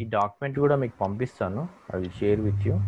Document కూడా మీకు పంపిస్తాను, I will share with you.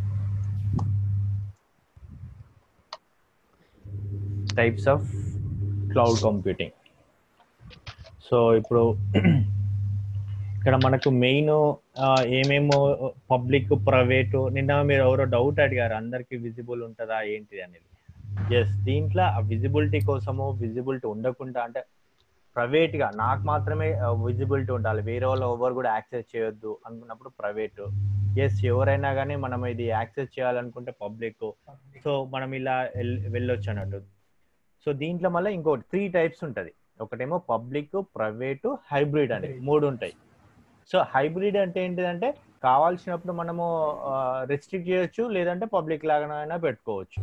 Types of cloud computing. So ఇప్పుడు ఇక్కడ మనకు మెయిన్ ఏమేమో పబ్లిక్ ప్రైవేటు, నిన్న మీరు ఎవరో డౌట్ అడిగారు అందరికి విజిబుల్ ఉంటుందా ఏంటి అనేది. ఎస్, దీంట్లో ఆ విజిబిలిటీ కోసము విజిబిలిటీ ఉండకుండా అంటే ప్రైవేట్గా నాకు మాత్రమే విజిబిలిటీ ఉండాలి, వేరే వాళ్ళు ఎవరు కూడా యాక్సెస్ చేయొద్దు అనుకున్నప్పుడు ప్రైవేటు. ఎస్, ఎవరైనా కానీ మనం ఇది యాక్సెస్ చేయాలనుకుంటే పబ్లిక్. సో మనం ఇలా వెళ్ళొచ్చు అన్నట్టు. సో దీంట్లో మళ్ళీ ఇంకోటి 3 టైప్స్ ఉంటుంది. ఒకటేమో పబ్లిక్, ప్రైవేటు, హైబ్రిడ్ అని 3 ఉంటాయి. సో హైబ్రిడ్ అంటే ఏంటిదంటే కావాల్సినప్పుడు మనము రెస్ట్రిక్ట్ చేయొచ్చు, లేదంటే పబ్లిక్ లాగానైనా పెట్టుకోవచ్చు.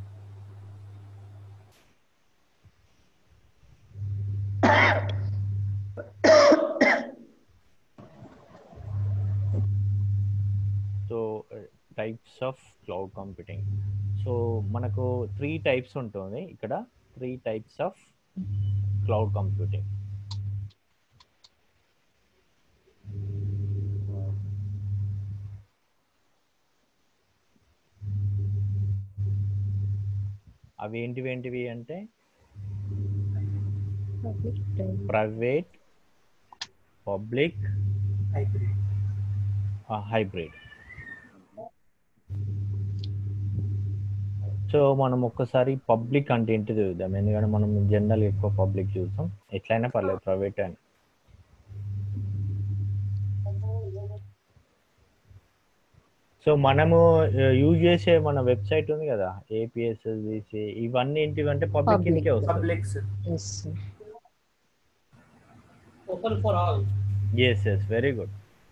So types of cloud computing. So మనకు 3 టైప్స్ ఉంటుంది ఇక్కడ, 3 టైప్స్ ఆఫ్ క్లౌడ్ కంప్యూటింగ్. అవి ఏంటివి అంటే ప్రైవేట్, పబ్లిక్, హైబ్రిడ్. సో మనం ఒక్కసారి పబ్లిక్ అంటే ఏంటి చూద్దాం, ఎందుకంటే మనం జనరల్ ఎక్కువ పబ్లిక్ చూద్దాం, ఎట్లయినా పర్లేదు ప్రైవేట్ అని. సో మనము యూజ్ చేసే మన వెబ్సైట్ ఉంది కదా, ఏపీఎస్ ఇవన్నీ ఏంటివంటే పబ్లిక్ కిందకే వస్తాయి. Open for all. Yes yes, very good.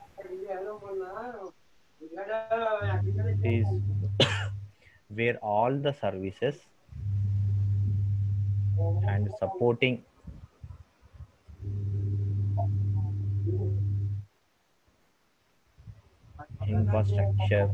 Is where all the services and supporting infrastructure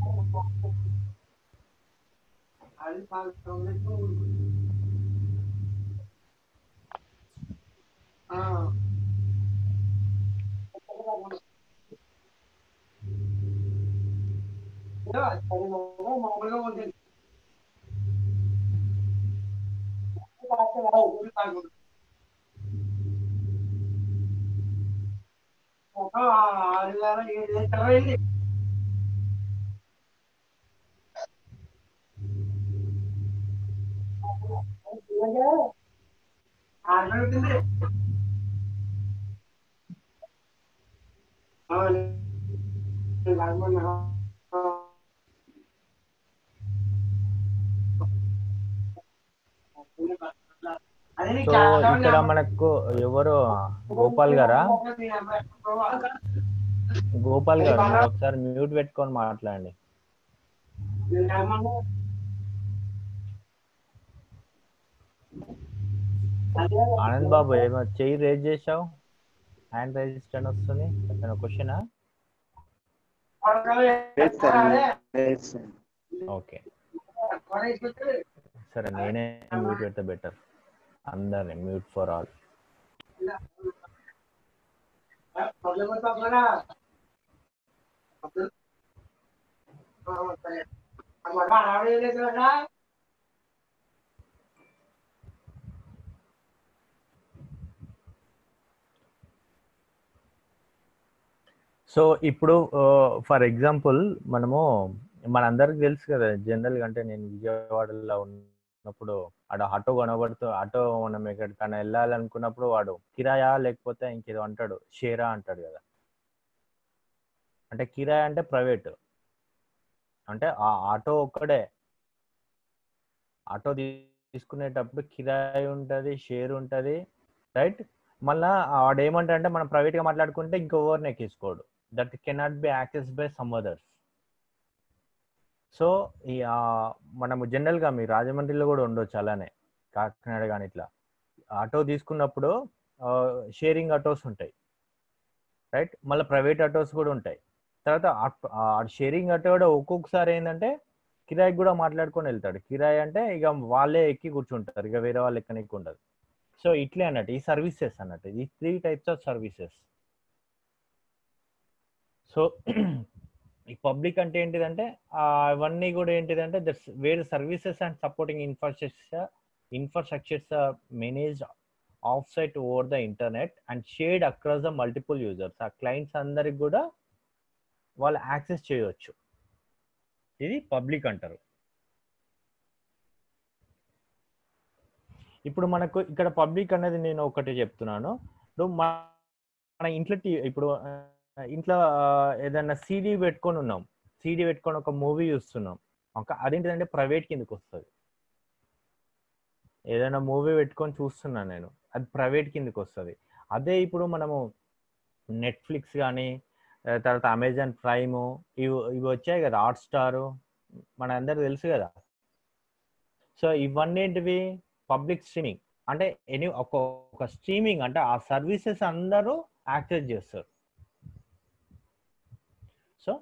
so ఇక్కడ మనకు ఎవరు గోపాల్ గారా? గోపాల్ గారు మీరు ఒకసారి మ్యూట్ పెట్టుకొని మాట్లాడండి. ఆనంద్ బాబు ఏమో చెయ్యి రేజ్ చేసావు, హ్యాండ్ రైజ్ అని వస్తుంది, క్వశ్చనా? ఓకే సరే, నేనే మ్యూట్ పెడితే బెటర్, అందరినీ మ్యూట్ ఫర్ ఆల్. సో ఇప్పుడు ఫర్ ఎగ్జాంపుల్ మనము మనందరికి తెలుసు కదా, జనరల్గా అంటే నేను విజయవాడలో ఉన్నప్పుడు ఆడ ఆటో కనబడుతూ, ఆటో మనం ఎక్కడికైనా వెళ్ళాలనుకున్నప్పుడు వాడు కిరాయా లేకపోతే ఇంకేదో అంటాడు, షేరా అంటాడు కదా. అంటే కిరాయా అంటే ప్రైవేట్, అంటే ఆ ఆటో ఒక్కడే. ఆటో తీసుకునేటప్పుడు కిరాయి ఉంటుంది, షేర్ ఉంటుంది, రైట్. మళ్ళీ వాడేమంటాడంటే మనం ప్రైవేట్గా మాట్లాడుకుంటే ఇంకెవరిని ఎక్కించుకోడు, that cannot be access by some others. So ఈ మనము జనరల్గా మీ రాజమండ్రిలో కూడా ఉండొచ్చు అలానే, కాకినాడ కానీ ఇట్లా ఆటో తీసుకున్నప్పుడు షేరింగ్ ఆటోస్ ఉంటాయి, రైట్. మళ్ళీ ప్రైవేట్ ఆటోస్ కూడా ఉంటాయి. తర్వాత షేరింగ్ ఆటో కూడా ఒక్కొక్కసారి ఏంటంటే కిరాయికి కూడా మాట్లాడుకొని వెళ్తాడు. కిరాయి అంటే ఇక వాళ్ళే ఎక్కి కూర్చుంటారు, ఇక వేరే వాళ్ళు ఎక్కనికి ఉండదు. సో ఇట్లే అన్నట్టు ఈ సర్వీసెస్ అన్నట్టు, ఈ 3 టైప్స్ ఆఫ్ సర్వీసెస్. సో ఈ పబ్లిక్ అంటే ఏంటిదంటే అవన్నీ కూడా ఏంటిదంటే where services and supporting infrastructures managed off site over the internet and shared across the multiple users. ఆ క్లయింట్స్ అందరికి కూడా వాళ్ళు యాక్సెస్ చేయవచ్చు. ఇది పబ్లిక్ అంటారు. ఇప్పుడు మనకు ఇక్కడ పబ్లిక్ అనేది నేను ఒకటి చెప్తున్నాను. ఇప్పుడు మన ఇంట్లో ఇప్పుడు ఇంట్లో ఏదైనా సీడీ పెట్టుకొని ఉన్నాం, సీడీ పెట్టుకొని ఒక మూవీ చూస్తున్నాం, అదేంటిదంటే ప్రైవేట్ కిందకి వస్తుంది. ఏదైనా మూవీ పెట్టుకొని చూస్తున్నాను నేను, అది ప్రైవేట్ కిందకి వస్తుంది. అదే ఇప్పుడు మనము నెట్ఫ్లిక్స్ కానీ తర్వాత అమెజాన్ ప్రైమ్ ఇవి ఇవి వచ్చాయి కదా, హాట్ స్టార్ మన అందరికి తెలుసు కదా. సో ఇవన్నీ ఏంటివి పబ్లిక్ స్ట్రీమింగ్ అంటే ఒక స్ట్రీమింగ్ అంటే ఆ సర్వీసెస్ అందరూ యాక్సెస్ చేస్తారు. సో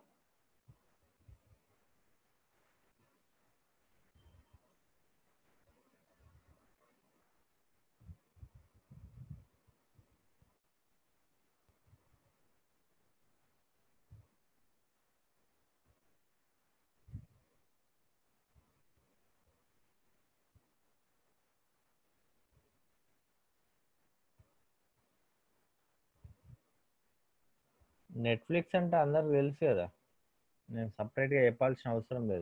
నెట్ఫ్లిక్స్ అంటే అందరికి తెలుసు కదా, నేను సపరేట్గా చెప్పాల్సిన అవసరం లేదు.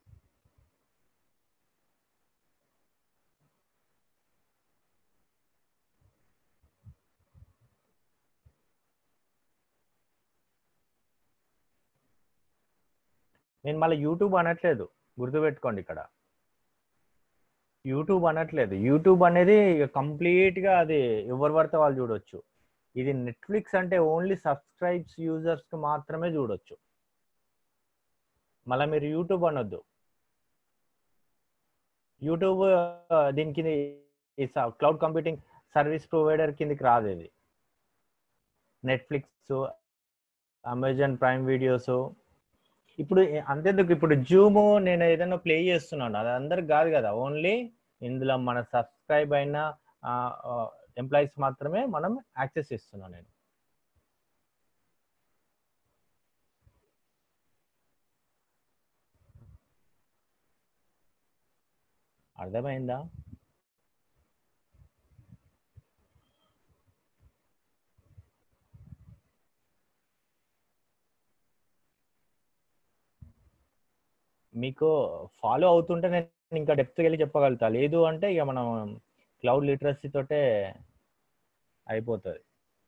నేను మళ్ళీ యూట్యూబ్ అనట్లేదు, గుర్తుపెట్టుకోండి. ఇక్కడ యూట్యూబ్ అనట్లేదు, యూట్యూబ్ అనేది కంప్లీట్గా అది ఎవరు పడితే వాళ్ళు చూడొచ్చు. ఇది నెట్ఫ్లిక్స్ అంటే ఓన్లీ సబ్స్క్రైబ్స్ యూజర్స్కి మాత్రమే చూడొచ్చు. మళ్ళీ మీరు యూట్యూబ్ అనొద్దు. యూట్యూబ్ దీనికి క్లౌడ్ కంప్యూటింగ్ సర్వీస్ ప్రొవైడర్ కిందకి రాదు. ఇది నెట్ఫ్లిక్స్, అమెజాన్ ప్రైమ్ వీడియోస్. ఇప్పుడు అంతేందుకు, ఇప్పుడు జూమ్ నేను ఏదైనా ప్లే చేస్తున్నాను, అది అందరికి కాదు కదా, ఓన్లీ ఇందులో మన సబ్స్క్రైబ్ అయిన ఎంప్లాయీస్ మాత్రమే మనం యాక్సెస్ ఇస్తున్నాం. నేను అర్థమైందా? మీకు ఫాలో అవుతుంటే నేను ఇంకా డెప్త్కి వెళ్ళి చెప్పగలుగుతా, లేదు అంటే ఇక మనం క్లౌడ్ లిటరసీ తోటే అయిపోతుంది.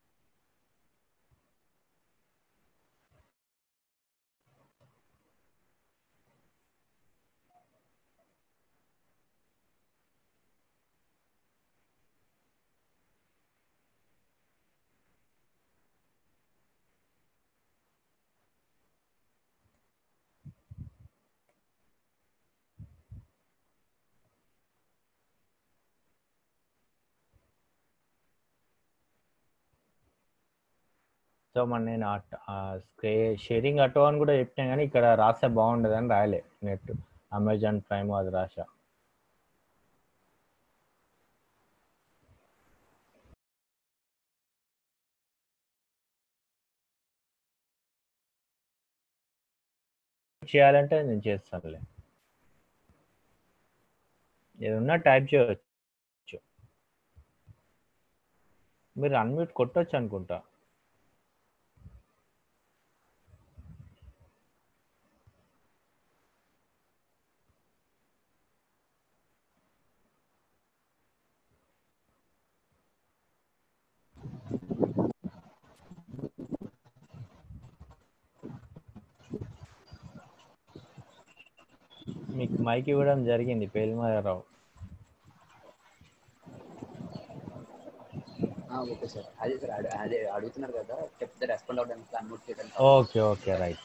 సో మన నేను షేరింగ్ ఆటో అని కూడా చెప్పినా, కానీ ఇక్కడ రాస్తే బాగుండదు అని రాయలే. నెట్ అమెజాన్ ప్రైమ్ అది రాసా. చేయాలంటే నేను చేస్తానులే, ఏదన్నా టైప్ చేయవచ్చు. మీరు అన్మ్యూట్ కొట్టొచ్చు అనుకుంటా. మీకు మైక్ ఇవ్వడం జరిగింది పేల్మారావు. ఓకే సార్, అదే సార్ అదే అడుగుతున్నారు కదా, చెప్తే రెస్పాండ్ అవ్వడానికి అన్మ్యూట్ చేయడానికి. Okay okay right.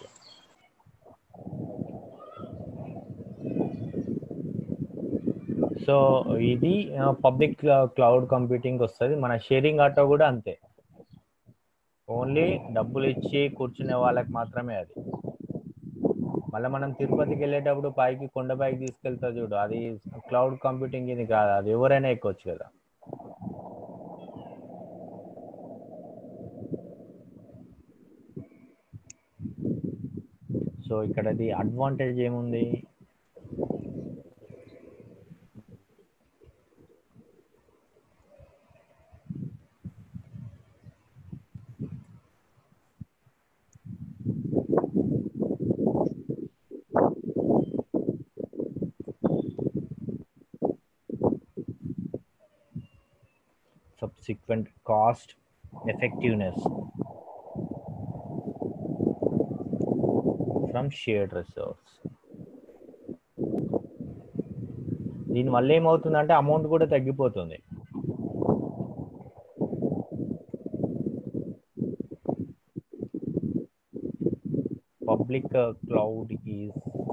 సో ఇది పబ్లిక్ క్లౌడ్ కంప్యూటింగ్ వస్తుంది. మన షేరింగ్ ఆటో కూడా అంతే, ఓన్లీ డబ్బులు ఇచ్చి కూర్చునే వాళ్ళకి మాత్రమే అది. మళ్ళీ మనం తిరుపతికి వెళ్ళేటప్పుడు పైకి కొండపైకి తీసుకెళ్తా చూడు, అది క్లౌడ్ కంప్యూటింగ్ ఇది కాదు, అది ఎవరైనా ఎక్కొచ్చు కదా. సో ఇక్కడది అడ్వాంటేజ్ ఏముంది? Subsequent cost effectiveness from shared resource. దీనివల్ల ఏమవుతుందంటే అమౌంట్ కూడా తగ్గిపోతుంది. Public cloud is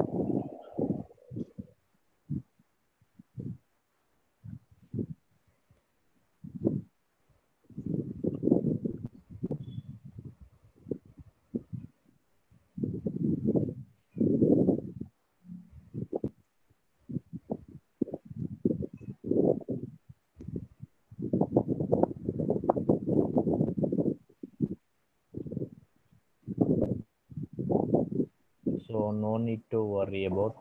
so no need to worry about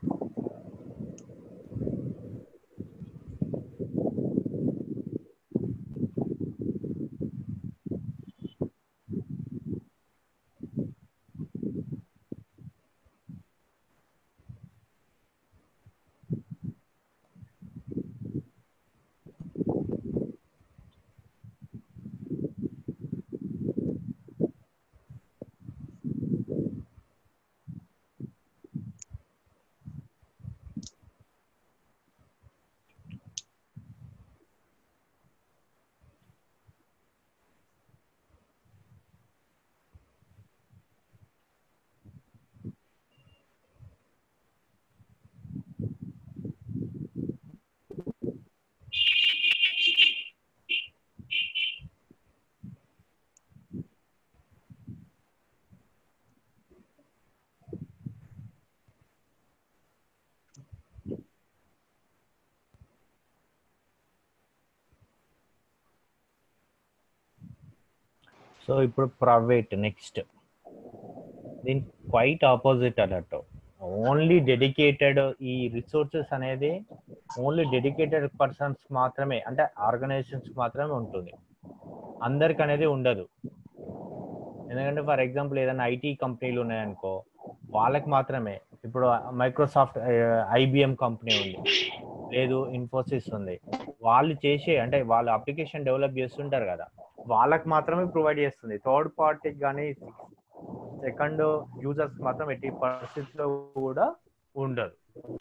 so ఇప్పుడు ప్రైవేట్ నెక్స్ట్ దీని క్వైట్ ఆపోజిట్ అన్నట్టు. ఓన్లీ డెడికేటెడ్ ఈ రిసోర్సెస్ అనేది ఓన్లీ డెడికేటెడ్ పర్సన్స్ మాత్రమే, అంటే ఆర్గనైజేషన్స్ మాత్రమే ఉంటుంది, అందరికి అనేది ఉండదు. ఎందుకంటే ఫర్ ఎగ్జాంపుల్ ఏదైనా ఐటీ కంపెనీలు ఉన్నాయనుకో, వాళ్ళకి మాత్రమే. ఇప్పుడు మైక్రోసాఫ్ట్ ఐబిఎం కంపెనీ ఉంది, లేదు ఇన్ఫోసిస్ ఉంది, వాళ్ళు చేసే అంటే వాళ్ళు అప్లికేషన్ డెవలప్ చేస్తుంటారు కదా, వాళ్ళకి మాత్రమే ప్రొవైడ్ చేస్తుంది. థర్డ్ పార్టీకి కానీ సెకండ్ యూజర్స్ మాత్రం ఎట్టి పరిస్థితిలో కూడా ఉండదు.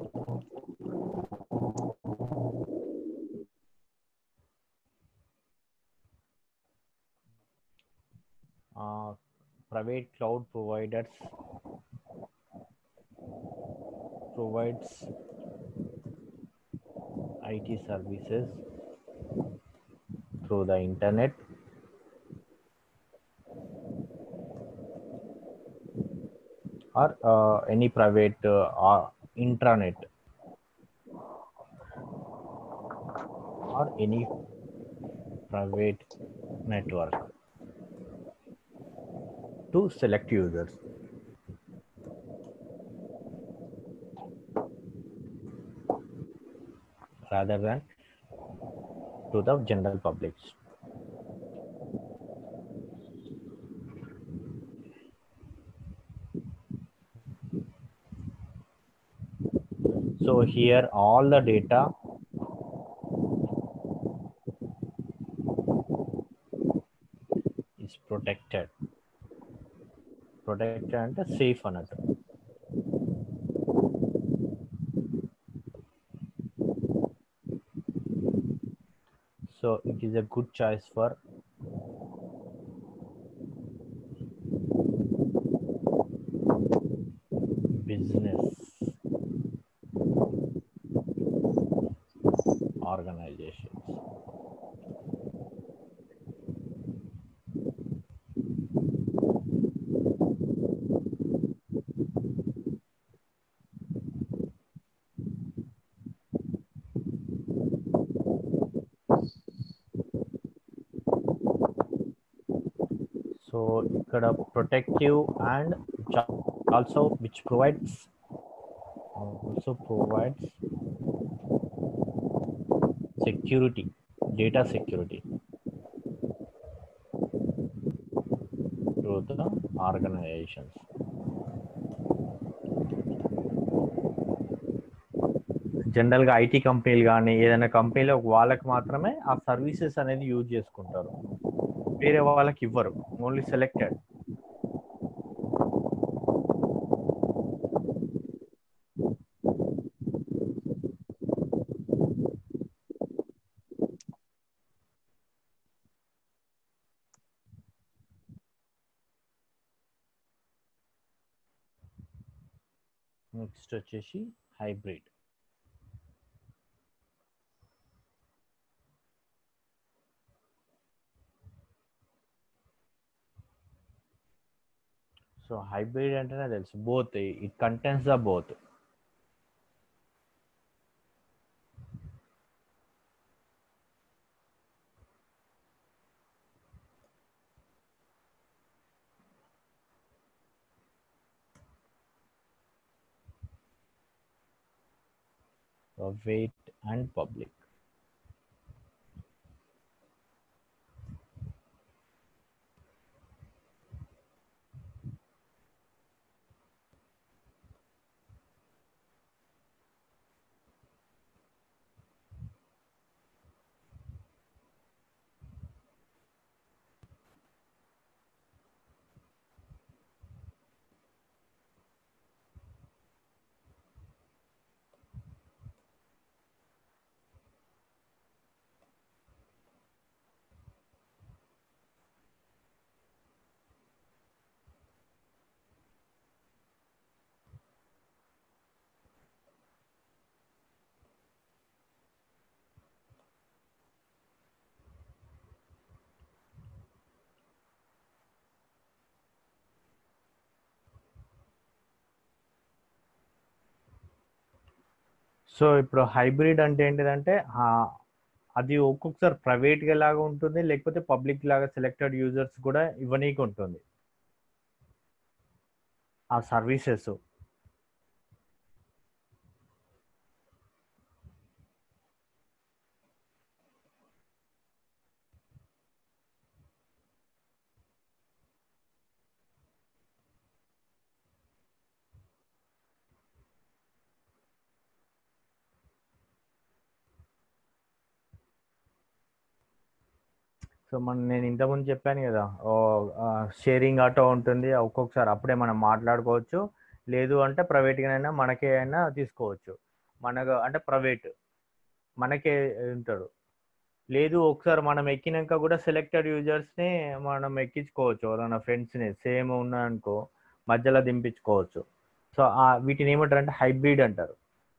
Private cloud providers provides IT services through the internet or any private intranet or any private network to select users. Rather than to the general public. So here all the data is protected and safe అన్నట్టు. So it is a good choice for business organizations. So ఇక్కడ protective and also which provides security, data security to the organizations. జనరల్గా IT కంపెనీలు కానీ ఏదైనా కంపెనీలో వాళ్ళకి మాత్రమే ఆ సర్వీసెస్ అనేది యూజ్ చేసుకుంటారు, వేరే వాళ్ళకి ఇవ్వరు, ఓన్లీ సెలెక్టెడ్. నెక్స్ట్ వచ్చేసి హైబ్రిడ్. సో హైబ్రిడ్ అంటేనే తెలుసు, both, it contains the both. Private and public. So ఇప్పుడు హైబ్రిడ్ అంటే ఏంటిదంటే అది ఒక్కొక్కసారి ప్రైవేట్గా లాగా ఉంటుంది, లేకపోతే పబ్లిక్ లాగా సెలెక్టెడ్ యూజర్స్ కూడా ఇవ్వనీకి ఉంటుంది ఆ సర్వీసెస్. సో నేను ఇంతకుముందు చెప్పాను కదా, షేరింగ్ ఆటో ఉంటుంది, ఒక్కొక్కసారి అప్పుడే మనం మాట్లాడుకోవచ్చు, లేదు అంటే ప్రైవేట్గానైనా మనకే అయినా తీసుకోవచ్చు, మనకు అంటే ప్రైవేట్ మనకే ఉంటాడు. లేదు ఒకసారి మనం ఎక్కినాక కూడా సెలెక్టెడ్ యూజర్స్ని మనం ఎక్కించుకోవచ్చు, ఎవరైనా ఫ్రెండ్స్ని సేమ్ ఉన్నాయనుకో మధ్యలో దింపించుకోవచ్చు. సో వీటిని ఏమంటారు అంటే హైబ్రిడ్ అంటారు.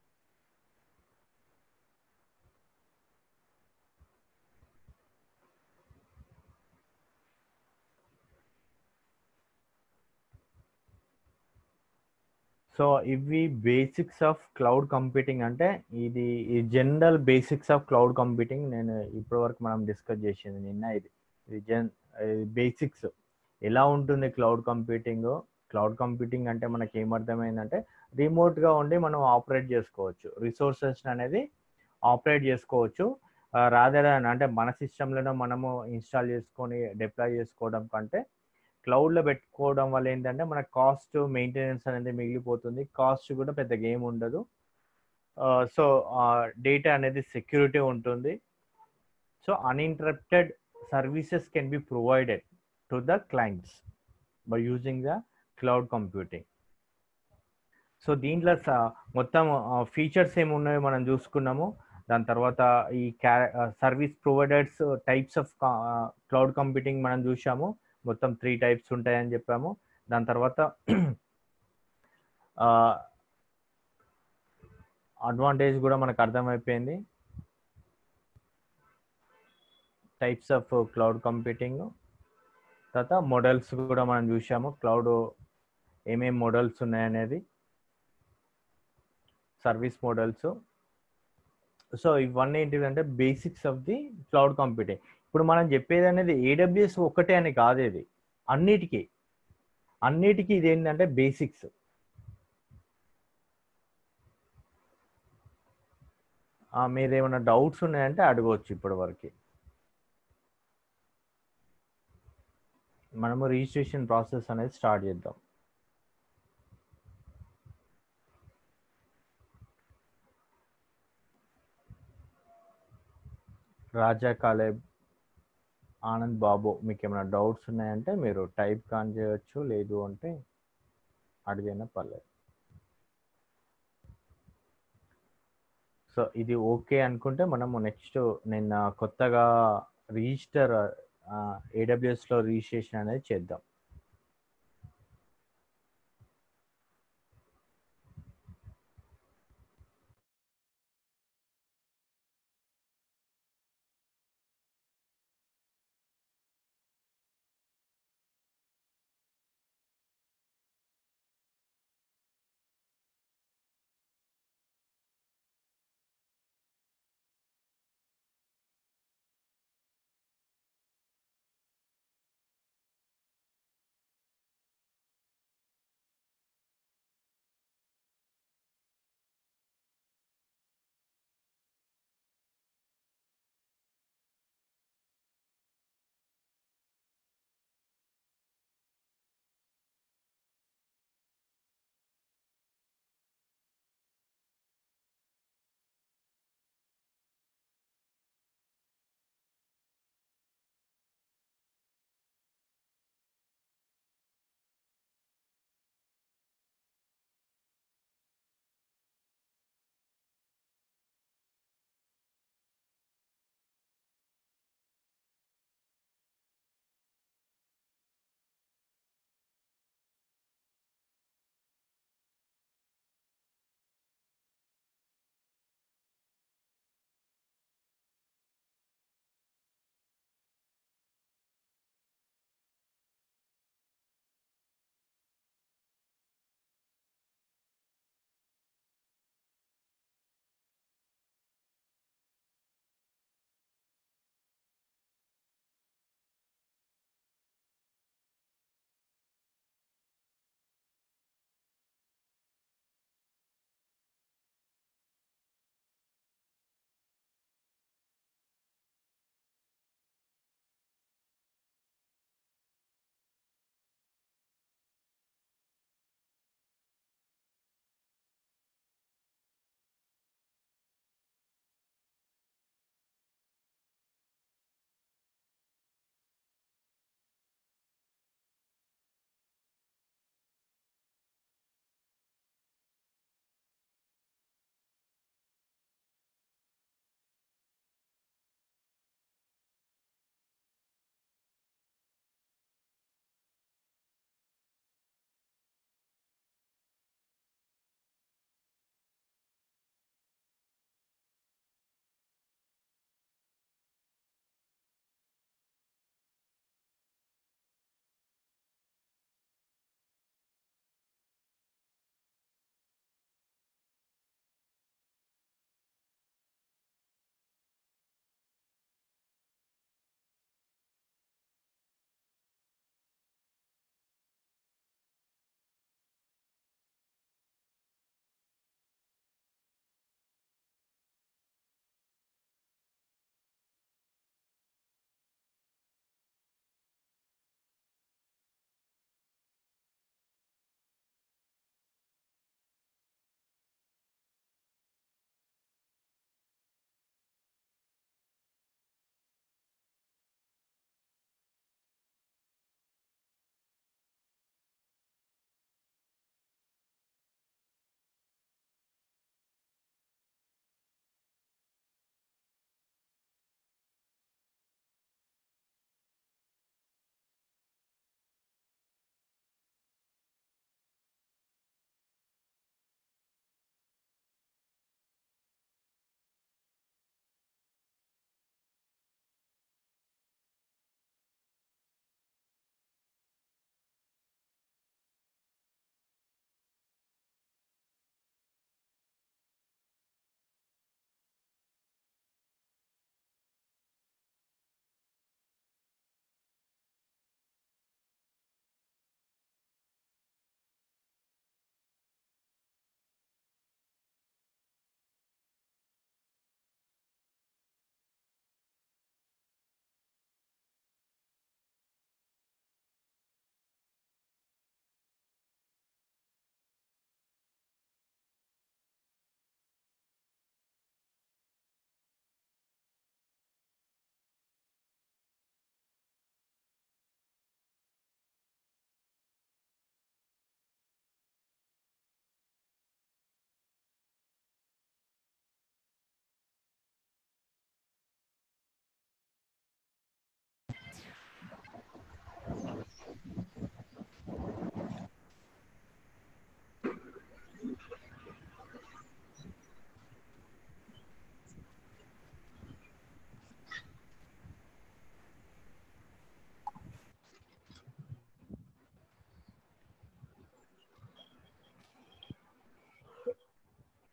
సో ఇవి బేసిక్స్ ఆఫ్ క్లౌడ్ కంప్యూటింగ్, అంటే ఇది ఈ general basics of cloud computing నేను ఇప్పటివరకు మనం డిస్కస్ చేసింది నిన్న. ఇది బేసిక్స్ ఎలా ఉంటుంది క్లౌడ్ కంప్యూటింగ్. క్లౌడ్ కంప్యూటింగ్ అంటే మనకి ఏమర్థమైందంటే రిమోట్గా ఉండి మనం ఆపరేట్ చేసుకోవచ్చు, రిసోర్సెస్ అనేది ఆపరేట్ చేసుకోవచ్చు, రాదర్ అంటే మన సిస్టంలోనే మనము ఇన్స్టాల్ చేసుకొని డిప్లాయ్ చేసుకోవడం కంటే క్లౌడ్లో పెట్టుకోవడం వల్ల ఏంటంటే మన కాస్ట్ మెయింటెనెన్స్ అనేది మిగిలిపోతుంది, కాస్ట్ కూడా పెద్ద గేమ్ ఉండదు. సో డేటా అనేది సెక్యూరిటీ ఉంటుంది. So uninterrupted services can be provided to the clients by using the cloud computing. So దీంట్లో మొత్తం ఫీచర్స్ ఏమున్నాయో మనం చూసుకున్నాము. దాని తర్వాత ఈ service providers types of cloud computing మనం చూసాము, మొత్తం 3 టైప్స్ ఉంటాయని చెప్పాము. దాని తర్వాత అడ్వాంటేజ్ కూడా మనకు అర్థమైపోయింది, టైప్స్ ఆఫ్ క్లౌడ్ కంప్యూటింగ్. తర్వాత మోడల్స్ కూడా మనం చూసాము, క్లౌడ్ ఏమేమి మోడల్స్ ఉన్నాయనేది, సర్వీస్ మోడల్స్. సో ఇవన్నీ ఏంటిదంటే basics of the cloud computing. ఇప్పుడు మనం చెప్పేది అనేది ఏడబ్ల్యూఎస్ ఒక్కటే అని కాదు, ఇది అన్నిటికీ ఇది ఏంటంటే బేసిక్స్. మీరు ఏమైనా డౌట్స్ ఉన్నాయంటే అడగవచ్చు ఇప్పటి వరకు. మనము రిజిస్ట్రేషన్ ప్రాసెస్ అనేది స్టార్ట్ చేద్దాం. రాజా కాలేబ్, ఆనంద్ బాబు, మీకు ఏమైనా డౌట్స్ ఉన్నాయంటే మీరు టైప్ కాన్ చేయొచ్చు, లేదు అంటే అడిగినా పర్లేదు. సో ఇది ఓకే అనుకుంటే మనము నెక్స్ట్ నిన్న కొత్తగా రిజిస్టర్ ఏడబ్ల్యూఎస్లో రిజిస్ట్రేషన్ అనేది చేద్దాం.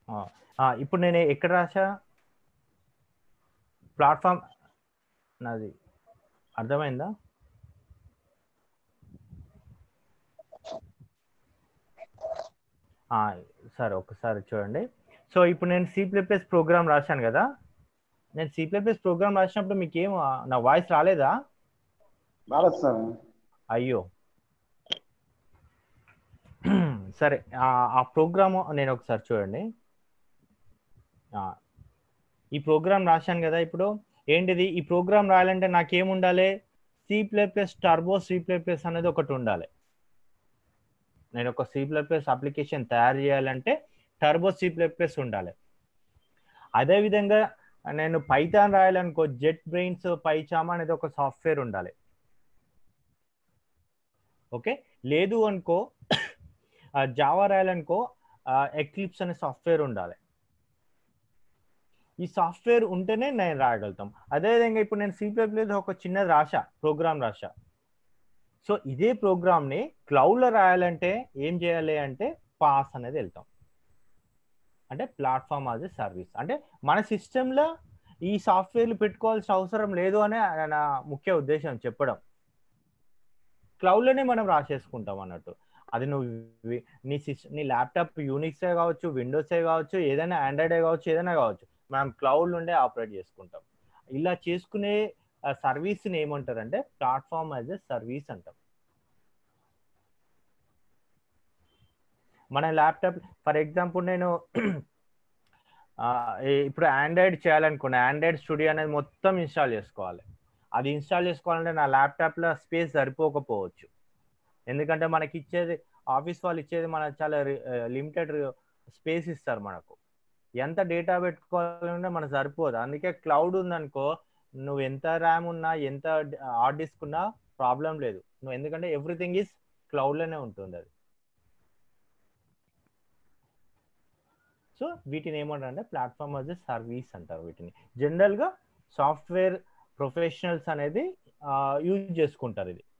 ఇప్పుడు నేను ఎక్కడ రాసా ప్లాట్ఫామ్ నాది అర్థమైందా? సరే ఒకసారి చూడండి. సో ఇప్పుడు నేను C++ ప్రోగ్రామ్ రాశాను కదా. నేను C++ ప్రోగ్రామ్ రాసినప్పుడు మీకు ఏం నా వాయిస్ రాలేదా? రాలేదు సార్. అయ్యో సరే, ఆ ప్రోగ్రామ్ నేను ఒకసారి చూడండి. ఈ ప్రోగ్రామ్ రాశాను కదా. ఇప్పుడు ఏంటిది, ఈ ప్రోగ్రామ్ రాయాలంటే నాకేముండాలి? C++ టర్బో C++ అనేది ఒకటి ఉండాలి. నేను ఒక C++ అప్లికేషన్ తయారు చేయాలంటే టర్బో C++ ఉండాలి. అదేవిధంగా నేను పైథాన్ రాయాలనుకో జెట్ బ్రెయిన్స్ పైచామా అనేది ఒక సాఫ్ట్వేర్ ఉండాలి. ఓకే, లేదు అనుకో జావా రాయాలనుకో ఎక్లిప్స్ అనే సాఫ్ట్వేర్ ఉండాలి. ఈ సాఫ్ట్వేర్ ఉంటేనే నేను రాయగలుగుతాం. అదేవిధంగా ఇప్పుడు నేను C++ ఒక చిన్నది ప్రోగ్రామ్ రాశా. సో ఇదే ప్రోగ్రామ్ని క్లౌడ్లో రాయాలంటే ఏం చేయాలి అంటే పాస్ అనేది వెళ్తాం, అంటే ప్లాట్ఫామ్ యాజ్ ఎ సర్వీస్. అంటే మన సిస్టంలో ఈ సాఫ్ట్వేర్లు పెట్టుకోవాల్సిన అవసరం లేదు అనే నా ముఖ్య ఉద్దేశం చెప్పడం. క్లౌడ్లోనే మనం రాసేసుకుంటాం అన్నట్టు. అది నువ్వు నీ ల్యాప్టాప్ యూనిక్సే కావచ్చు, విండోసే కావచ్చు, ఏదైనా ఆండ్రాయిడే కావచ్చు, ఏదైనా కావచ్చు, మనం క్లౌడ్ నుండే ఆపరేట్ చేసుకుంటాం. ఇలా చేసుకునే సర్వీస్ని ఏమంటారంటే ప్లాట్ఫామ్ యాజ్ ఎ సర్వీస్ అంటాం. మన ల్యాప్టాప్ ఫర్ ఎగ్జాంపుల్ నేను ఇప్పుడు ఆండ్రాయిడ్ చేయాలనుకున్నా, ఆండ్రాయిడ్ స్టూడియో అనేది మొత్తం ఇన్స్టాల్ చేసుకోవాలి. అది ఇన్స్టాల్ చేసుకోవాలంటే నా ల్యాప్టాప్లో స్పేస్ సరిపోకపోవచ్చు. ఎందుకంటే మనకి ఇచ్చేది ఆఫీస్ వాళ్ళు ఇచ్చేది మనకు చాలా లిమిటెడ్ స్పేస్ ఇస్తారు. మనకు ఎంత డేటా పెట్టుకోవాలంటే మనకు సరిపోదు. అందుకే క్లౌడ్ ఉందనుకో, నువ్వు ఎంత ర్యామ్ ఉన్నా, ఎంత హార్డ్ డిస్క్ ఉన్నా ప్రాబ్లం లేదు. నువ్వు ఎందుకంటే ఎవ్రీథింగ్ ఈజ్ క్లౌడ్లోనే ఉంటుంది అది. సో వీటిని ఏమంటారంటే ప్లాట్ఫామ్ యాజ్ ఎ సర్వీస్ అంటారు. వీటిని జనరల్గా సాఫ్ట్వేర్ ప్రొఫెషనల్స్ అనేది యూజ్ చేసుకుంటారు. ఇది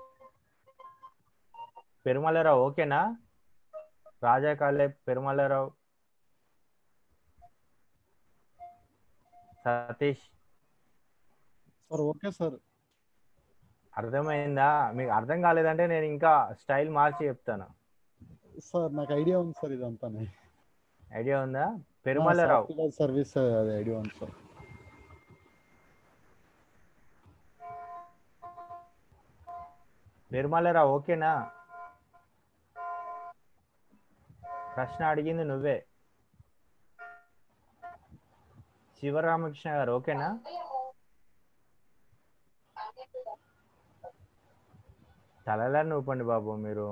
పెరుమలరావు ఓకేనా? రాజా కాలే Perumalarao, Satish sir okay sir. అర్థమైందా? మీకు అర్థం కాలేదంటే నేను ఇంకా స్టైల్ మార్చి చెప్తాను. సార్ నాకు ఐడియా ఉంది సార్, ఇదంతా ఐడియా ఉందా? పెరుమలరావు సర్వీస్ అది ఐడియా ఉంది సార్. పెరుమలరావు ఓకేనా? ప్రశ్న అడిగింది నువ్వే. శివరామకృష్ణ గారు ఓకేనా? తలలా నూపండి బాబు మీరు.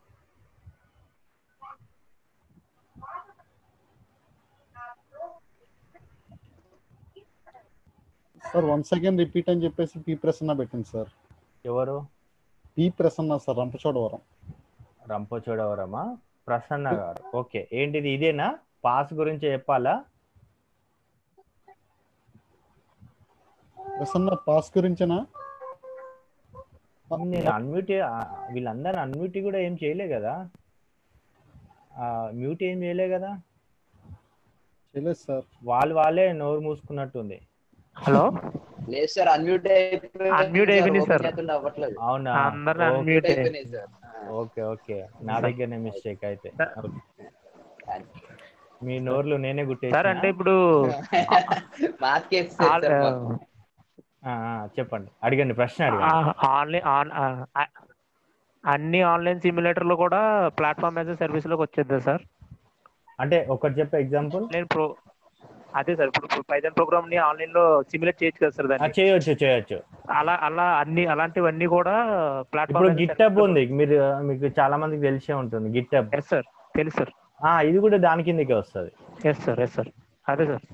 సార్ 1 సెకండ్ రిపీట్ అని చెప్పేసి పి ప్రసన్న పెట్టింది సార్. ఎవరు? P Prasanna sir, Rampachodavaram. రంపచోడవరమా? ప్రసన్న గారు ఓకే. ఏంటిది ఇదేనా? పాస్ గురించి చెప్పాలా? ప్రసన్న పాస్ గురించేనా? నేను అన్మ్యూట్, వీళ్ళందరూ అన్మ్యూట్ కూడా ఏం చేయలే కదా, మ్యూట్ ఏం చేయలే కదా. చేయలేదు సార్. వాళ్ళే నోరు మూసుకున్నట్టుంది. హలో లేదు సార్, అన్మ్యూట్ అయిపోయింది సార్. అవ్వట్లేదు. అవునా? అందరూ అన్మ్యూట్ అయిపోయినాయి సార్. ఓకే నా దగ్గరనే మిస్టేక్ అయితే. మీ నోర్లు నేనే గుట్టేసి సార్. అంటే ఇప్పుడు చెప్పండి, అడగండి, ప్రశ్న అడగండి. అన్ని ఆన్లైన్ సిమ్యులేటర్లు కూడా ప్లాట్ఫామ్ యాజ్ సర్వీస్ లోకి వచ్చేద్దా సార్? అంటే ఒకటి చెప్పే ఎగ్జాంపుల్. అదే సార్, ఇప్పుడు పైథాన్ ప్రోగ్రామ్ ని ఆన్లైన్ లో సిమ్యులేట్ చేయొచ్చు కదా సార్ దాన్ని? చేయొచ్చు. అలా అలాంటివన్నీ కూడా ప్లాట్ఫామ్. ఇప్పుడు గిట్హబ్ ఉంది, మీకు చాలా మందికి తెలిసే ఉంటుంది గిట్హబ్. ఎస్ సార్, తెలుసు సార్. ఇది కూడా దాని కిందకే వస్తుంది. ఎస్ సార్ అదే సార్.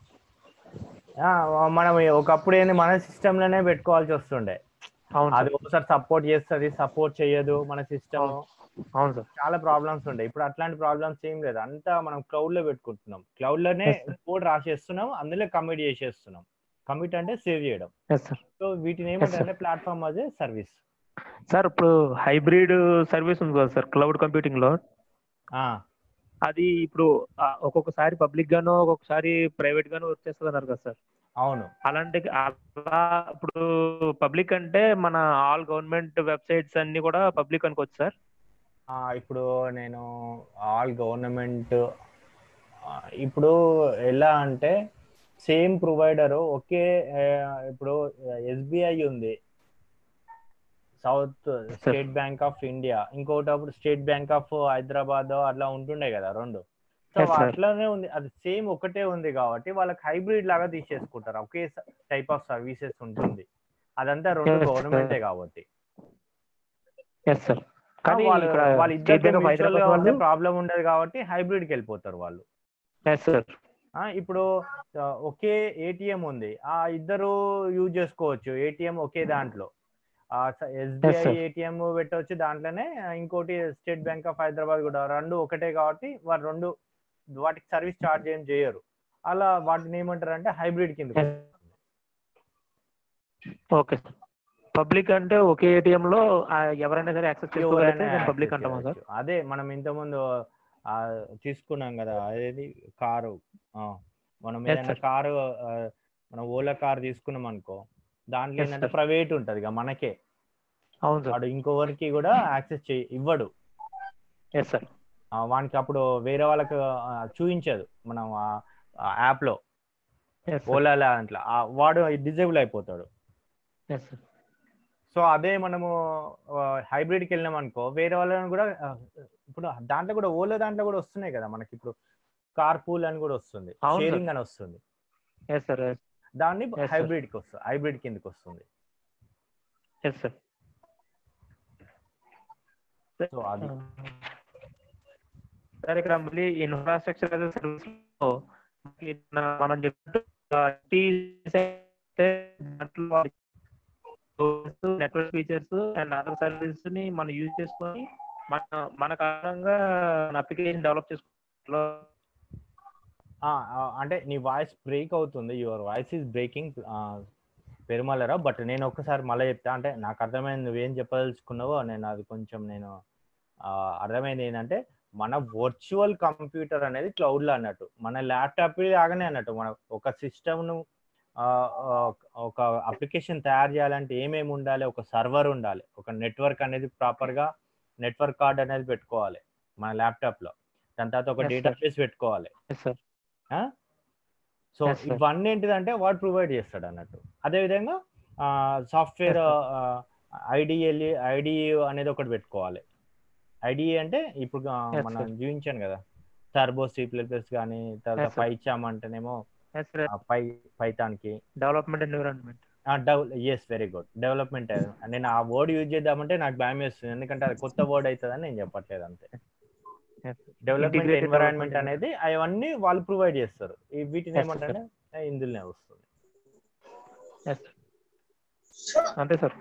మనం ఒకప్పుడు ఏంది మన సిస్టమ్ లోనే పెట్టుకోవాల్సి వస్తుండే. అది ఒకసారి సపోర్ట్ చేస్తుంది, సపోర్ట్ చేయదు మన సిస్టమ్. అవును సార్, చాలా ప్రాబ్లమ్స్ ఉండే. ఇప్పుడు అట్లాంటి ప్రాబ్లమ్స్ ఏం లేదు, అంతా మనం క్లౌడ్ లో పెట్టుకుంటున్నాం. క్లౌడ్ లోనే కోడ్ రాసేస్తున్నాం, అందులో కమిట్ చేసేస్తున్నాం. కమిట్ అంటే సేవ్ చేయడం. సో వీటిని ఏమంటారంటే platform as a service. Sir ఇప్పుడు హైబ్రిడ్ సర్వీస్ ఉంది కదా సార్ క్లౌడ్ కంప్యూటింగ్ లో. అది ఇప్పుడు ఒక్కొక్కసారి పబ్లిక్ గాను ఒక్కొక్కసారి ప్రైవేట్ గాను వచ్చేస్తుంది అన్నారు కదా సార్. అవును. అలాంటి అలా ఇప్పుడు పబ్లిక్ అంటే మన ఆల్ గవర్నమెంట్ వెబ్సైట్స్ అన్ని కూడా పబ్లిక్ అనుకోవచ్చు సార్. ఇప్పుడు నేను ఆల్ గవర్నమెంట్ ఇప్పుడు ఎలా అంటే సేమ్ ప్రొవైడరు ఒకే ఇప్పుడు ఎస్బీఐ ఉంది, south state bank of India, ఇంకోటి అప్పుడు స్టేట్ బ్యాంక్ ఆఫ్ హైదరాబాద్ అట్లా ఉంటుండే కదా రెండు. సో అట్లానే ఉంది, అది సేమ్ ఒకటే ఉంది కాబట్టి వాళ్ళకి హైబ్రిడ్ లాగా తీసేసుకుంటారు, ఒకే టైప్ ఆఫ్ సర్వీసెస్ ఉంటుంది, అదంతా రెండు గవర్నమెంటే కాబట్టి. వాళ్ళు ఇద్దరు మ్యూచువల్ గా ఉంటే ప్రాబ్లం ఉండదు కాబట్టి హైబ్రిడ్కి వెళ్ళిపోతారు వాళ్ళు. ఇప్పుడు ఒకే ఏటీఎం ఉంది, ఆ ఇద్దరు యూజ్ చేసుకోవచ్చు ఏటీఎం ఒకే దాంట్లో. ఎస్బీఐ ఏటీఎం పెట్టవచ్చు దాంట్లోనే, ఇంకోటి స్టేట్ బ్యాంక్ ఆఫ్ హైదరాబాద్ కూడా, రెండు ఒకటే కాబట్టి వాళ్ళు రెండు వాటికి సర్వీస్ ఛార్జ్ ఏం చేయరు. అలా వాటిని ఏమంటారు అంటే హైబ్రిడ్ కింద. Okay sir. పబ్లిక్ అంటే ఒకే ఏటీఎం లో ఎవరైనా సరే యాక్సెస్ చేసుకోగలిగితే పబ్లిక్ అంటామా సార్? అదే మనం ఇంతకుముందు తీసుకున్నాం కదా, అదేది కారు, మనం ఏదైనా కారు, మనం ఓలా కార్ తీసుకున్నాం అనుకో, దాంట్లో ఏంటంటే ప్రైవేట్ ఉంటుంది ఇక మనకే, వాడు ఇంకొకరికి కూడా యాక్సెస్ ఇవ్వడు వానికి, అప్పుడు వేరే వాళ్ళకి చూపించదు మనం యాప్ లో, ఓలా దాంట్లో వాడు డిజేబుల్ అయిపోతాడు. సో అదే మనము హైబ్రిడ్కి వెళ్ళినాం అనుకో, వేరే వాళ్ళని కూడా, ఇప్పుడు దాంట్లో కూడా ఓలా దాంట్లో కూడా వస్తున్నాయి కదా మనకి, ఇప్పుడు కార్ పూల్ అని కూడా వస్తుంది, షేరింగ్ అని వస్తుంది, దాన్ని హైబ్రిడ్కి వస్తుంది, హైబ్రిడ్ కిందకి వస్తుంది. సో అది సార్ ఇక్కడ మళ్ళీ ఇన్ఫ్రాస్ట్రక్చర్ యాజ్ ఎ సర్వీస్ లో మనం చెప్పినట్టు network features and other services ని మనం యూజ్ చేసుకొని మన కారణంగా అప్లికేషన్ డెవలప్ చేసుకో. అంటే నీ వాయిస్ బ్రేక్ అవుతుంది, యువర్ వాయిస్ ఈస్ బ్రేకింగ్ పెరుమలరా. బట్ నేను ఒక్కసారి మళ్ళీ చెప్తా, అంటే నాకు అర్థమైంది నువ్వేం చెప్పదలుచుకున్నావో, నేను అది కొంచెం నేను అర్థమైంది ఏంటంటే, మన వర్చువల్ కంప్యూటర్ అనేది క్లౌడ్లో అన్నట్టు, మన ల్యాప్టాప్ లాగానే అన్నట్టు. మన ఒక సిస్టమ్ను, ఒక అప్లికేషన్ తయారు చేయాలంటే ఏమేమి ఉండాలి, ఒక సర్వర్ ఉండాలి, ఒక నెట్వర్క్ అనేది ప్రాపర్గా నెట్వర్క్ కార్డ్ అనేది పెట్టుకోవాలి మన ల్యాప్టాప్లో, దాని తర్వాత ఒక డేటాబేస్ పెట్టుకోవాలి. సో ఇవన్నీ ఏంటిదంటే వాడు ప్రొవైడ్ చేస్తాడు అన్నట్టు. అదేవిధంగా సాఫ్ట్వేర్ ఐడిఈ అనేది ఒకటి పెట్టుకోవాలి. ఐడిఈ అంటే ఇప్పుడు మనం చూపించాను కదా, టర్బో C++ కానీ, తర్వాత పైచామ్ అంటేనేమో పైథాన్ కి development environment. Yes, very good, development. నేను ఆ వర్డ్ యూజ్ చేద్దామంటే నాకు భయం వేస్తుంది, ఎందుకంటే అది కొత్త వర్డ్ అవుతుందని నేను చెప్పట్లేదు అంతే. డెవలప్మెంట్ ఎన్విరాన్మెంట్ అనేది అవన్నీ వాళ్ళు ప్రొవైడ్ చేస్తారు, వీటిని ఏమంటే ఇందులోనే వస్తుంది. అంతే సార్,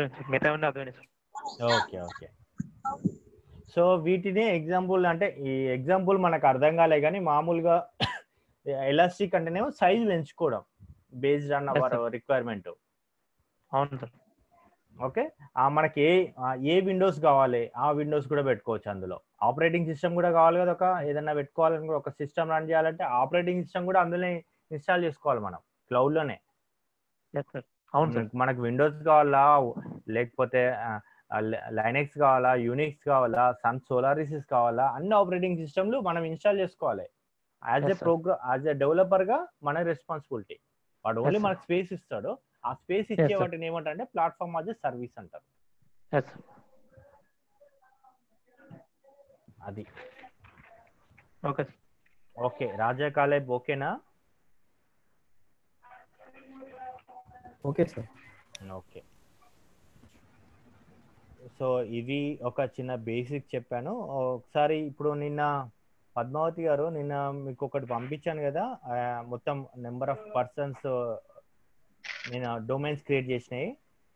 ఓకే ఓకే. సో వీటిని ఎగ్జాంపుల్, అంటే ఈ ఎగ్జాంపుల్ మనకు అర్థం కాలే కానీ, మామూలుగా ఎలాస్టిక్ అంటేనేమో సైజ్ పెంచుకోవడం బేస్డ్ ఆన్ అవర్ రిక్వైర్మెంట్. అవును సార్. ఓకే, మనకి ఏ విండోస్ కావాలి ఆ విండోస్ కూడా పెట్టుకోవచ్చు అందులో. ఆపరేటింగ్ సిస్టమ్ కూడా కావాలి కదా, ఒక ఏదైనా పెట్టుకోవాలని కూడా, ఒక సిస్టమ్ రన్ చేయాలంటే ఆపరేటింగ్ సిస్టమ్ కూడా అందులోనే ఇన్స్టాల్ చేసుకోవాలి మనం క్లౌడ్లోనే. మనకు విండోస్ కావాలా, లేకపోతే లైనెక్స్ కావాలా, యూనిక్స్ కావాలా, సన్ సోలారిసిస్ కావాలా, అన్ని ఆపరేటింగ్ సిస్టమ్లు మనం ఇన్స్టాల్ చేసుకోవాలి. యాజ్ ఎ డెవలపర్ గా మన రెస్పాన్సిబిలిటీ. వాడు ఓన్లీ మనకు స్పేస్ ఇస్తాడు, ఆ స్పేస్ ఇచ్చే వాటిని ఏమంటారంటే ప్లాట్ఫామ్ యాజ్ ఎ సర్వీస్ అంటారు. అది ఓకే. రాజా కాలేబ్ ఓకేనా? Okay sir. ఓకే. సో ఇది ఒక చిన్న బేసిక్ చెప్పాను. ఒకసారి ఇప్పుడు నిన్న పద్మావతి గారు, నిన్న మీకు ఒకటి పంపించాను కదా, మొత్తం నెంబర్ ఆఫ్ పర్సన్స్ నేను డొమైన్స్ క్రియేట్ చేసినాయి.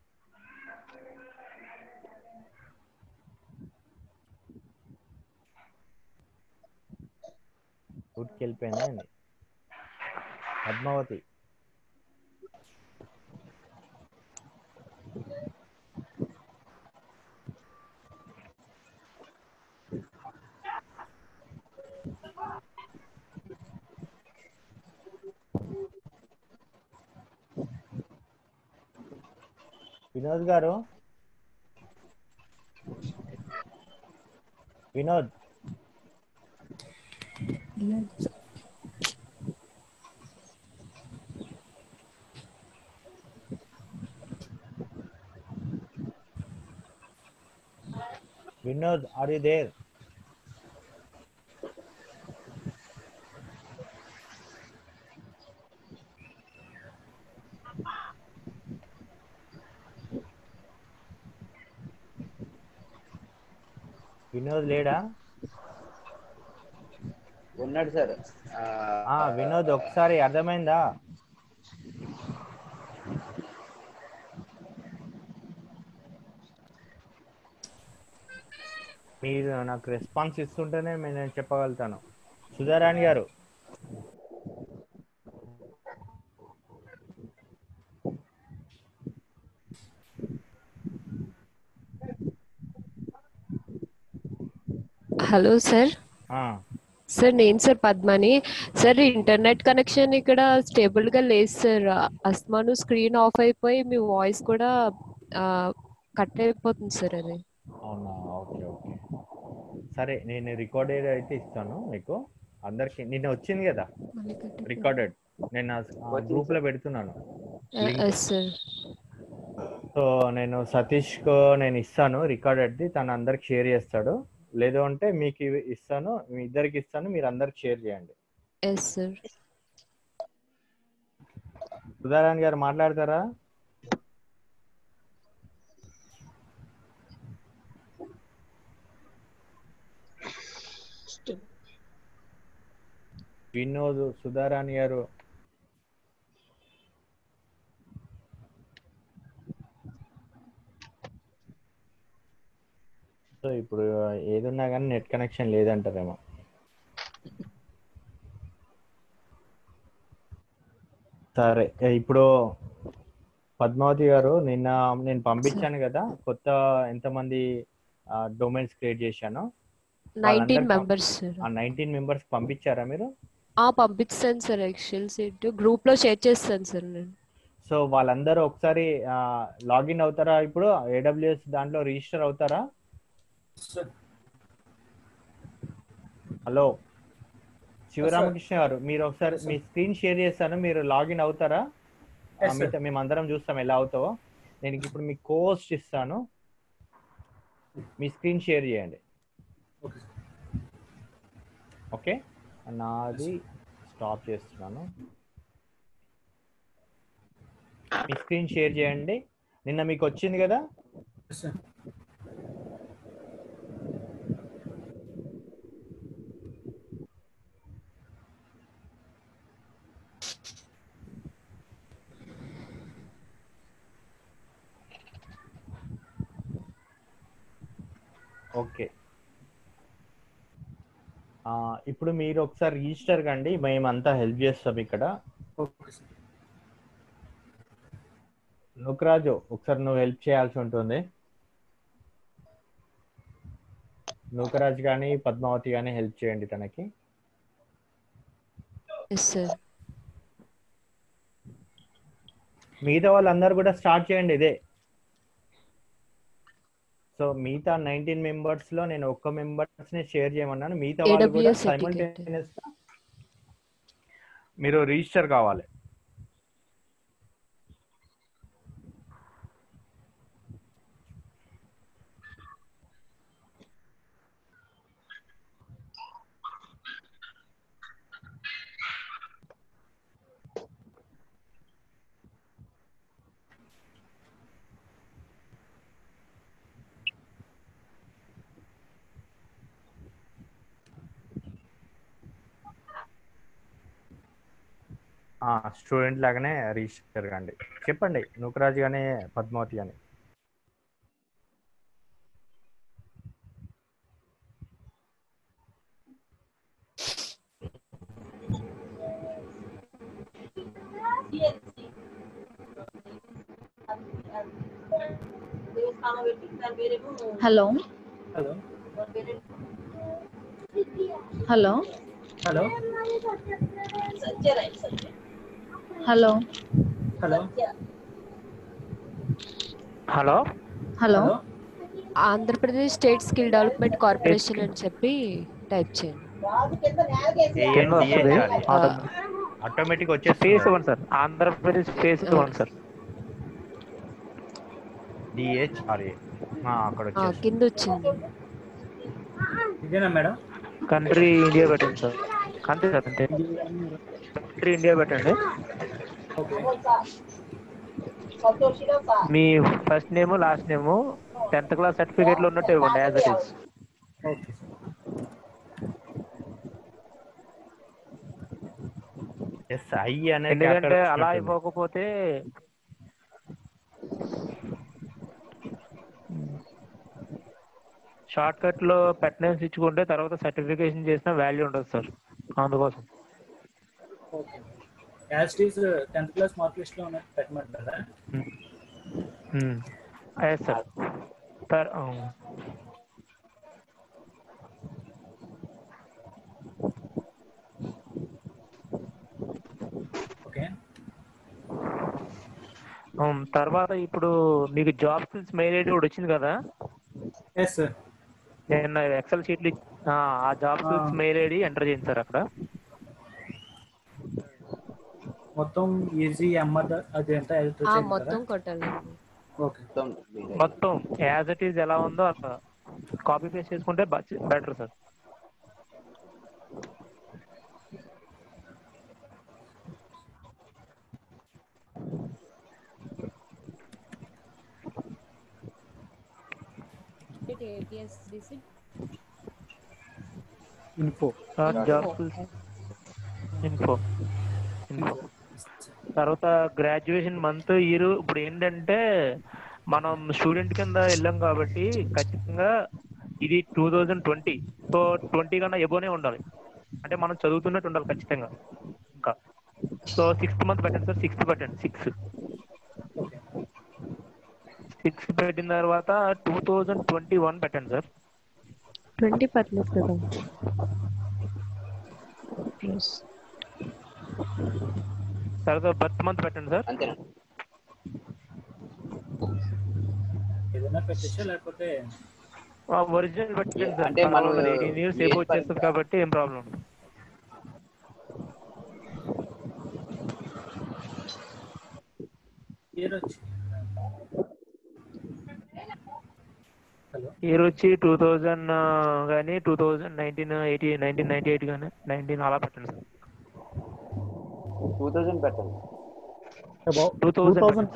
ఊరికి వెళ్ళిపోయిందా అండి పద్మావతి? వినోద్ గారు, Vinod Vinod, are you there? Vinod లేడా? ఉన్నాడు సార్. వినోద్, ఒకసారి అర్థమైందా? మీరు నాకు రెస్పాన్స్ ఇస్తుంటేనే నేను చెప్పగలుగుతాను. సుధారాణి గారు, హలో సార్. ఆ, సార్ నేను సార్ పద్మని. సార్ ఇంటర్నెట్ కనెక్షన్ ఇక్కడ స్టేబుల్ గా లేదు సార్. అస్మాను స్క్రీన్ ఆఫ్ అయిపోయి మీ వాయిస్ కూడా కట్ అయిపోతుంది సార్. అది అవునా? ఓకే ఓకే, సరే. నేను రికార్డెడ్ అయితే ఇస్తాను మీకు అందరికి. నిన్న వచ్చింది కదా రికార్డెడ్, నేను గ్రూప్ లో పెడుతున్నాను లింక్. సార్. సో నేను సతీష్కు నేను ఇస్తాను రికార్డెడ్ది, తను అందరికి షేర్ చేస్తాడు. లేదు అంటే మీకు ఇస్తాను, మీ ఇద్దరికి ఇస్తాను, మీరు అందరికి షేర్ చేయండి. Yes sir. సుధారాణి గారు మాట్లాడతారా? వినోద్, సుధారాణి గారు, సో ఇప్పుడు ఏదున్నా కానీ నెట్ కనెక్షన్ లేదంటారేమో. సరే, ఇప్పుడు పద్మావతి గారు, నిన్న నేను పంపించాను కదా కొత్త ఎంతమంది డొమైన్స్ క్రియేట్ చేశాను. 19 మెంబర్స్ సార్. ఆ 19 మెంబర్స్ పంపించారా మీరు? పంపిస్తాను సార్. ఎక్సెల్ షీట్ గ్రూప్ లో షేర్ చేస్తాను సార్ నేను. సో వాళ్ళందరూ ఒకసారి లాగిన్ అవుతారా? ఇప్పుడు AWS దాంట్లో రిజిస్టర్ అవుతారా? హలో శివరామకృష్ణ గారు, మీరు ఒకసారి మీ స్క్రీన్ షేర్ చేస్తాను, మీరు లాగిన్ అవుతారా? మేమందరం చూస్తాం ఎలా అవుతావో. నేను ఇప్పుడు మీకు కోస్ట్ ఇస్తాను, మీ స్క్రీన్ షేర్ చేయండి. ఓకే, నాది స్టాప్ చేస్తున్నాను. మీ స్క్రీన్ షేర్ చేయండి. నిన్న మీకు వచ్చింది కదా? ఓకే, ఇప్పుడు మీరు ఒకసారి రిజిస్టర్ కండి, మేమంతా హెల్ప్ చేస్తాం ఇక్కడ. నుకరాజు, ఒకసారి నువ్వు హెల్ప్ చేయాల్సి ఉంటుంది. నూకరాజ్ కానీ పద్మావతి కానీ హెల్ప్ చేయండి తనకి. మిగతా వాళ్ళందరూ కూడా స్టార్ట్ చేయండి ఇదే. సో మిగతా 19 మెంబర్స్ లో నేను ఒక్క మెంబర్స్ ని షేర్ చేయమన్నాను. మిగతా వాళ్ళు కూడా సైమల్టేనియస్ గా మీరు రిజిస్టర్ కావాలి. స్టూడెంట్ లాగానే రిజిస్టర్ కండి. చెప్పండి నూకరాజ్ కానీ పద్మావతి కానీ. Hello hello hello hello hello hello hello Andhra Pradesh state skill development corporation అని చెప్పి టైప్ చేయండి. కింద వస్తుంది ఆటోమేటిక్ ఫేస్ వచ్చేస్తుంది. 1 sir, Andhra Pradesh phase 1 sir. DHRA అక్కడ వచ్చేసి కింద వచ్చింది. ఇదేనా మేడం? కంట్రీ ఇండియా పెట్టండి సార్. అంతే సార్, అంతే. కంట్రీ ఇండియా పెట్టండి. మీ first name last name 10th class certificate లో ఉన్నట్టు ఇవ్వండి యాజ్ ఇట్ ఈస్. SI అనే ఎందుకంటే అలా ఇవ్వకపోతే షార్ట్ కట్ లో పెట్టనేసి ఇచ్చుకుంటే తర్వాత సర్టిఫికేషన్ చేసిన వాల్యూ ఉండదు సార్, అందుకోసం. As it is 10th class mark list లో ఉన్నట్టు పెట్టమంటారా? Yes sir. ఓకే. తర్వాత ఇప్పుడు మీకు జాబ్ స్కిల్స్ మెయిల్ ఐడి కూడా వచ్చింది కదా. Yes sir. నేను ఎక్సెల్ షీట్లు ఆ job skills mail ID enter చేయండి సార్. అక్కడ మొత్తం ఈజీ ఎంఆర్ అది ఎంత మొత్తం కొట్టాలండి. ఓకే. మొత్తం యాజ్ ఇట్ ఈస్ ఎలా ఉందో అలా కాపీ పేస్ట్ చేసుకుంటే better sir. Info job skills info. తర్వాత గ్రాడ్యుయేషన్ మంత్ ఇయర్. ఇప్పుడు ఏంటంటే మనం స్టూడెంట్ కింద వెళ్ళాం కాబట్టి ఖచ్చితంగా ఇది 2020, సో 20 కన్నా ఎబోనే ఉండాలి. అంటే మనం చదువుతున్నట్టు ఉండాలి ఖచ్చితంగా. ఇంకా సో 6th మంత్ పెట్టండి సార్. 6th పెట్టండి. 6 పెట్టిన తర్వాత 2021 పెట్టండి సార్. 20 పర్లేదు కదా. తర్వాత బర్త్ మంత్ పెట్టండి సార్. అంతేనా? ఏదైనా పెట్టచ్చా లేకపోతే ఒరిజినల్ పెట్టండి సార్. అంటే మనం 18 years ఎబో వచ్చేస్తుంది కాబట్టి ఏం ప్రాబ్లం ఉండదు. ఇయర్ వచ్చి 2000 కానీ 2019 1998 కానీ 19 అలా పెట్టండి సార్. 2000 పెట్టండి. 2000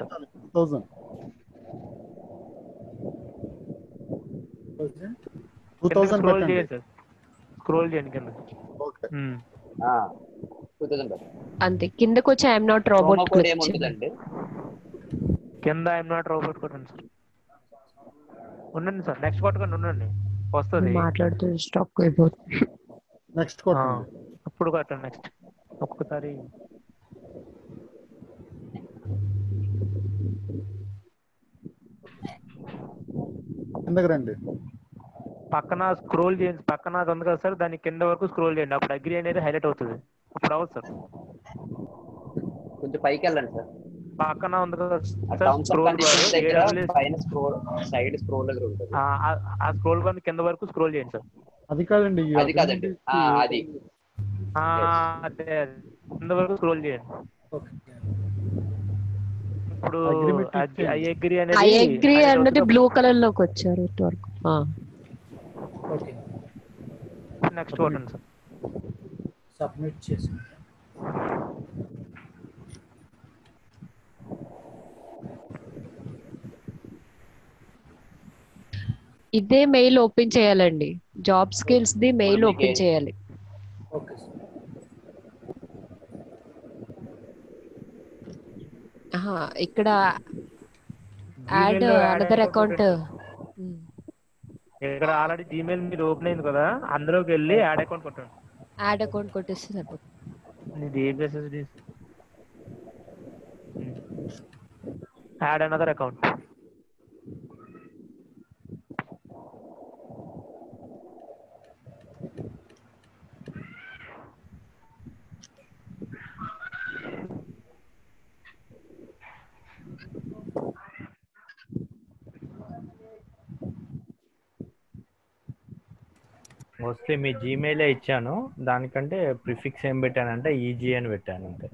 స్క్రోల్ చేయండి సార్. స్క్రోల్ చేయండి కింద. ఓకే. 2000 పెట్టండి. అంతే. కిందకు వచ్చి ఐఎమ్ నాట్ రోబోట్ కోడ్ ఏముంటుందండి కింద? ఐఎమ్ నాట్ రోబోట్ కొట్టండి సార్. ఉండండి సార్, నెక్స్ట్ కొట్టకండి, ఉండండి, వస్తుంది. మాట్లాడుతూ స్టాక్ అయిపోతుంది. నెక్స్ట్ కొట్టండి. అప్పుడు కొట్టండి నెక్స్ట్. ఒక్కసారి కిందకి రండి. పక్కన స్క్రోల్ చేయండి. పక్కన అది ఉంది కదా సార్, దాని కింద వరకు స్క్రోల్ చేయండి. అప్పుడు అగ్రి అనేది హైలైట్ అవుతుంది. అప్పుడు అవ్వదు సార్. కొంచెం పైకి వెళ్ళండి సార్. పక్కన ఉంది కదా sir terms of scroll bar, conditions దగ్గర AWS పైన సైడ్ స్క్రోల్ దగ్గర ఉంటుంది. ఆ స్క్రోల్ బార్ కింద వరకు స్క్రోల్ చేయండి సార్. అది కాదండి. అది కాదండి, అది అదే కింద వరకు స్క్రోల్ చేయండి. ఇప్పుడు ఐ అగ్రి అనేది బ్లూ కలర్ లోకి వచ్చారు వరకు. ఓకే. నెక్స్ట్ కొట్టండి సార్. సబ్మిట్ చేసి ఇదే మెయిల్ ఓపెన్ చేయాలండి. Job skills the mail open చేయాలి. Okay sir. ఇక్కడ యాడ్ అనదర్ అకౌంట్. ఇక్కడ ఆల్రెడీ జీమెయిల్ మీరు ఓపెన్ అయింది కదా, అందులోకి వెళ్ళి యాడ్ అకౌంట్ కొట్టండి. యాడ్ అకౌంట్ కొట్టేస్తే సరిపోతుంది. Add another account. మోస్ట్లీ మీ జీమెయిలే ఇచ్చాను, దానికంటే ప్రిఫిక్స్ ఏం పెట్టానంటే ఈజీ అని పెట్టాను అంతే.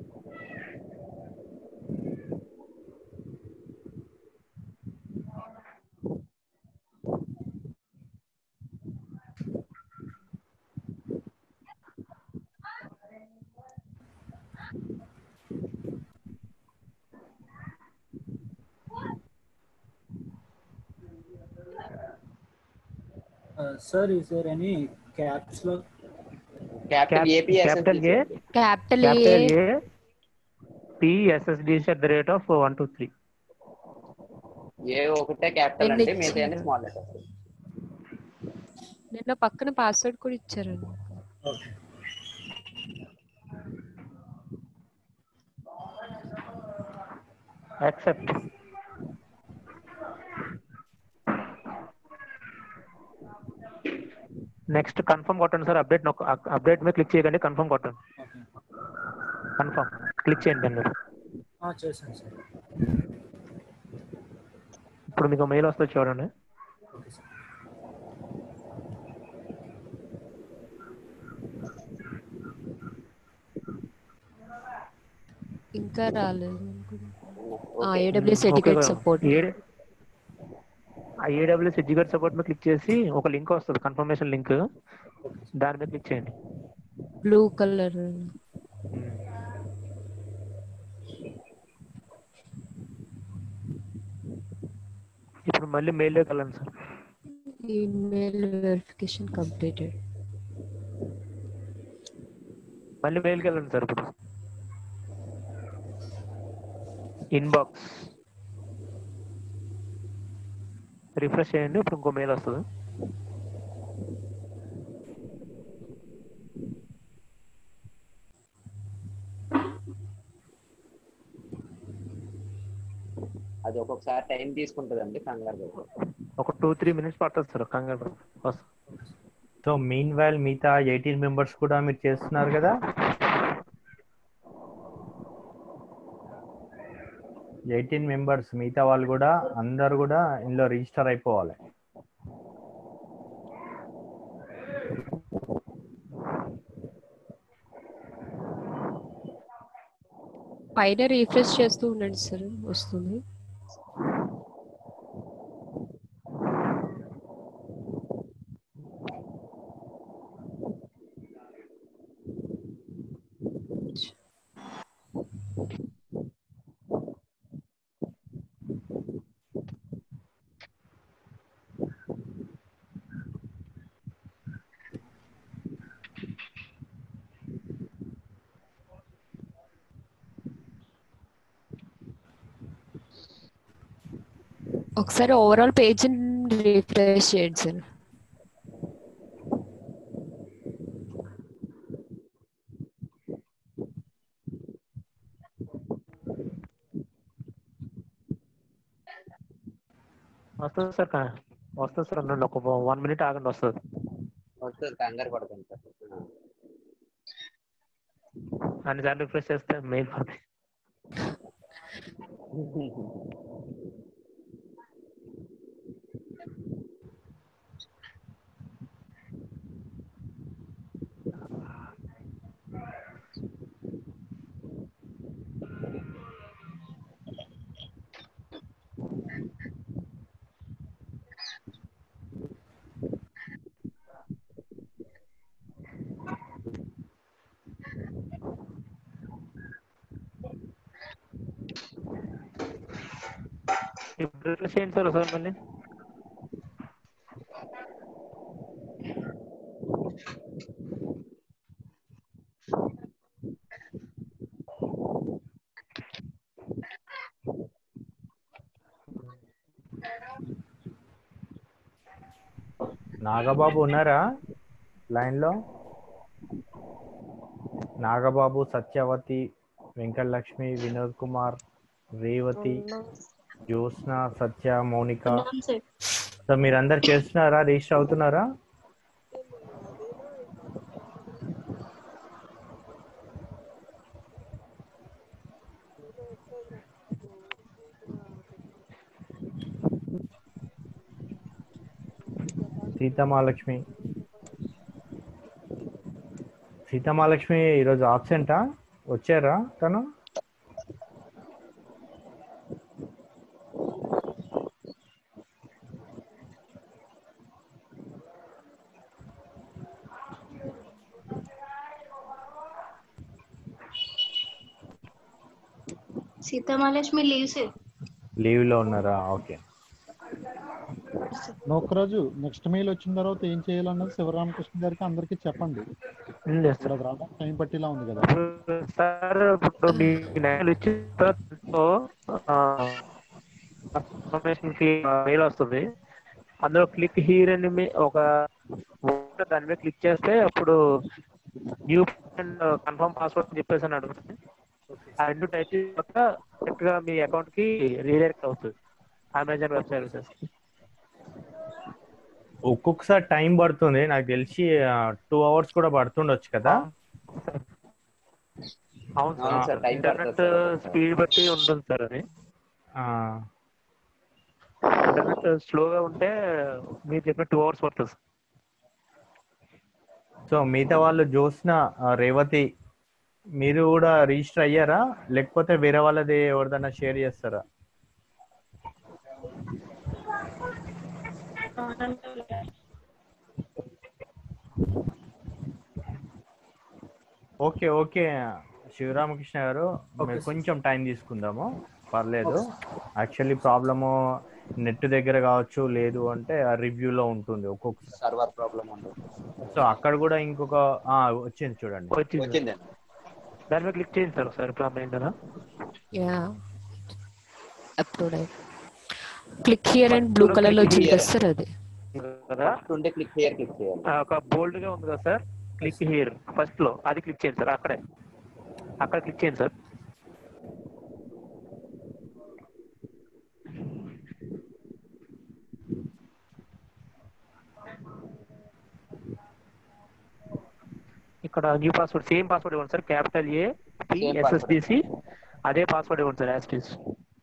Sir, is there any caps lock? Capital Capital A, Capital capital A, A, TSSDC@123. ఏ ఒకటే క్యాపిటల్ ఎన్ని అండి, మిగతా ఇచ్చారు? Small letters. నిన్న పక్కన పాస్వర్డ్ కూడా ఇచ్చారండి. Okay. Accept. నెక్స్ట్ కన్ఫర్మ్ కొట్టండి సార్. అప్డేట్ మీద క్లిక్ చేయకండి, కన్ఫర్మ్ కొట్టండి. Okay. కన్ఫర్మ్ క్లిక్ చేయండి మీరు. చేశాను సార్. ఇప్పుడు మీకు మెయిల్ వస్తుంది చూడండి. Okay sir. ఇంకా రాలేదు. Okay. AWS educate support. AWS educate support మీద క్లిక్ చేసి ఒక లింక్ వస్తుంది, కన్ఫర్మేషన్ లింక్, దాని మీద క్లిక్ చేయండి. Blue colour. ఇప్పుడు మళ్ళీ మెయిల్లోకి వెళ్ళండి సార్. Email verification completed. మళ్ళీ మెయిల్కి వెళ్ళండి సార్. ఇప్పుడు ఇన్బాక్స్ రిఫ్రెష్ చేయండి, ఇప్పుడు ఇంకో మెయిల్ వస్తుంది. అది ఒక్కొక్కసారి టైం తీసుకుంటుందండి, కంగారు. ఒక 2-3 minutes పడుతుంది సార్, కంగారు వస్తుంది. సో మీన్ వైల్ మిగతా 18 మెంబర్స్ కూడా మీరు చేస్తున్నారు కదా, 18 మెంబర్స్ మిగతా వాళ్ళు కూడా అందరు కూడా ఇందులో రిజిస్టర్ అయిపోవాలి. పైన రీఫ్రెష్ చేస్తూ ఉండండి సార్, వస్తుంది. ఒకసారి ఓవరాల్ పేజ్ రిఫ్రెష్ చేయండి సార్. వస్తుంది సార్, వస్తుంది సార్. అనండి, ఒక 1 minute ఆగండి, వస్తుంది. కంగారు పడకండి సార్. అన్నిసార్లు రిఫ్రెష్ చేస్తే మెయిల్ పడుతుంది. ఇప్పుడు రిఫ్రెష్ చేయండి సార్ ఒకసారి మళ్ళీ. నాగబాబు ఉన్నారా లైన్లో? నాగబాబు, సత్యవతి, వెంకటలక్ష్మి, వినోద్ కుమార్, రేవతి, జ్యోత్స్న, సత్య, మౌనిక. సో మీరందరు చేస్తున్నారా, రిజిస్టర్ అవుతున్నారా? సీతమహాలక్ష్మి, సీతమహాలక్ష్మి ఈరోజు ఆబ్సెంటా? వచ్చారా తను? సీతమహాలక్ష్మి లీవ్స్ లీవ్లో ఉన్నారా? ఓకే. నోకరాజు నెక్స్ట్ మెయిల్ వచ్చిన తర్వాత ఏం చేయాలన్నది శివరామకృష్ణ గారికి అందరికీ చెప్పండి. ఇప్పుడు అది రావడానికి టైం పట్టేలా ఉంది కదా. సార్ ఇప్పుడు మీ నెలలు ఇచ్చిన మెయిల్ వస్తుంది, అందులో క్లిక్ హీర్ అని ఒక దాని మీద క్లిక్ చేస్తే అప్పుడు న్యూ అండ్ కన్ఫర్మ్ పాస్వర్డ్ అని చెప్పేసి అని అడుగుతుంది. ఆ రెండు టైప్ చేసాక డైరెక్ట్ గా మీ అకౌంట్ కి రీడైరెక్ట్ అవుతుంది అమెజాన్ వెబ్ సర్వీసెస్. ఒక్కొక్కసారి టైం పడుతుంది, నాకు తెలిసి 2 hours కూడా పడుతుండొచ్చు కదా. అవును అవును సార్, సార్, టైం ఇంటర్నెట్ పడుతుంది సార్. స్పీడ్ బట్టి ఉంటుంది సార్. అది ఇంటర్నెట్ స్లోగా ఉంటే మీరు చెప్పిన 2 hours పడుతుంది. సో మిగతా వాళ్ళు జ్యోత్స్న, రేవతి మీరు కూడా రిజిస్టర్ అయ్యారా, లేకపోతే వేరే వాళ్ళది ఎవరిదైనా షేర్ చేస్తారా? ఓకే ఓకే శివరామకృష్ణ గారు, మీరు కొంచెం టైం తీసుకుందాము, పర్లేదు. యాక్చువల్లీ ప్రాబ్లము నెట్ దగ్గర కావచ్చు, లేదు అంటే ఆ రివ్యూలో ఉంటుంది ఒక్కొక్కసారి. సర్వర్ ప్రాబ్లం ఉండదు. సో అక్కడ కూడా ఇంకొక వచ్చింది చూడండి. వచ్చిందండి. దాని మీద క్లిక్ చేయండి సార్ ఒకసారి. ప్రాబ్లం ఏంటన్నా? యా అప్లోడ్ అయ్యి click here and blue colour లో వచ్చింది కదా సార్, అది కదా ఉంటే క్లిక్ చేయాలి. ఒక బోల్డ్ గా ఉంది కదా సార్, క్లిక్ హియర్ ఫస్ట్ లో, అది క్లిక్ చేయండి సార్. అక్కడ క్లిక్ చేయండి సార్. ఇక్కడ న్యూ పాస్వర్డ్, సేమ్ పాస్వర్డ్ ఇవ్వండి సార్. క్యాపిటల్ APSSDC, అదే పాస్వర్డ్ ఇవ్వండి సార్ యాజ్ ఇట్ ఈస్.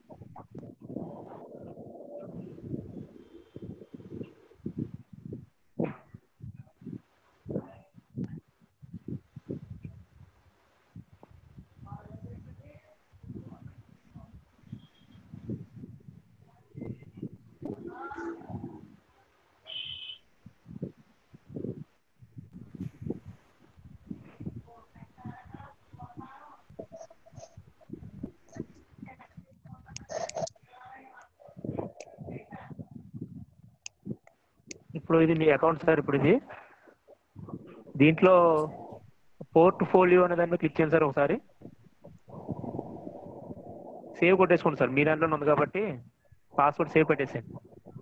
ఇప్పుడు ఇది మీ అకౌంట్ సార్. ఇప్పుడు ఇది దీంట్లో పోర్ట్ఫోలియో అనే దాని మీద క్లిక్ చేయండి సార్. ఒకసారి సేవ్ కొట్టేసుకోండి సార్, మీ దాంట్లోనే ఉంది కాబట్టి పాస్వర్డ్ సేవ్ పెట్టేసేయండి.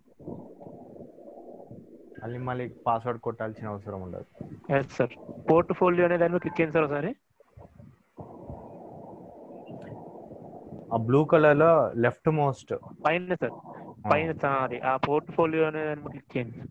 మళ్ళీ పాస్వర్డ్ కొట్టాల్సిన అవసరం ఉండదు. ఎస్ సార్, పోర్ట్ఫోలియో అనే దాని మీద క్లిక్ చేయండి సార్ ఒకసారి. ఆ బ్లూ కలర్ లో లెఫ్ట్ మోస్ట్ పైన సార్, పైన అది ఆ పోర్ట్ఫోలియో అనే దాని మీద క్లిక్ చేయండి.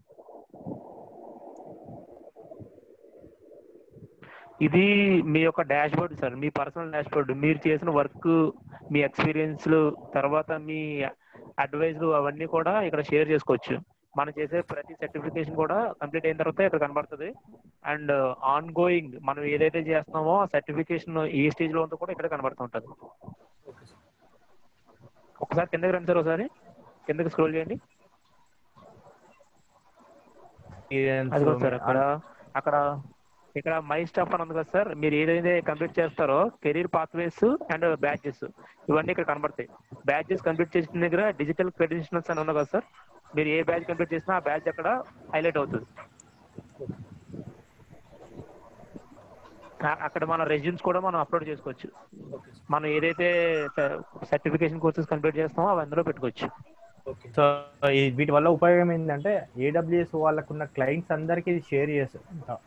ఇది మీ యొక్క డాష్ బోర్డ్ సార్, మీ పర్సనల్ డాష్ బోర్డ్. మీరు చేసిన వర్క్, మీ ఎక్స్పీరియన్స్లు, తర్వాత మీ అడ్వైజ్లు అవన్నీ కూడా ఇక్కడ షేర్ చేసుకోవచ్చు. మనం చేసే ప్రతి సర్టిఫికేషన్ కూడా కంప్లీట్ అయిన తర్వాత ఇక్కడ కనబడుతుంది. అండ్ ఆన్ గోయింగ్ మనం ఏదైతే చేస్తున్నామో ఆ సర్టిఫికేషన్ ఏ స్టేజ్ లో ఉందో కూడా ఇక్కడ కనబడుతూ ఉంటుంది. ఒకసారి కిందకి రండి సార్, ఒకసారి కిందకి స్క్రోల్ చేయండి. అది సార్ అక్కడ ఇక్కడ మై స్టఫ్ అని ఉంది కదా సార్. మీరు ఏదైతే కంప్లీట్ చేస్తారో కెరీర్ పాత్వేస్ అండ్ బ్యాచెస్ ఇవన్నీ ఇక్కడ కనబడతాయి. బ్యాచెస్ కంప్లీట్ చేసిన దగ్గర డిజిటల్ క్రెడెన్షియల్స్ అని ఉంది కదా సార్. మీరు ఏ బ్యాచ్ కంప్లీట్ చేసినా ఆ బ్యాచ్ అక్కడ హైలైట్ అవుతుంది. అక్కడ మన రెజ్యూమ్స్ కూడా మనం అప్లోడ్ చేసుకోవచ్చు. మనం ఏదైతే సర్టిఫికేషన్ కోర్సెస్ కంప్లీట్ చేస్తామో అవి అందులో పెట్టుకోవచ్చు. సో వీటి వల్ల ఉపయోగం ఏంటంటే AWS వాళ్ళకున్న క్లయింట్స్ అందరికీ షేర్ చేస్తాం.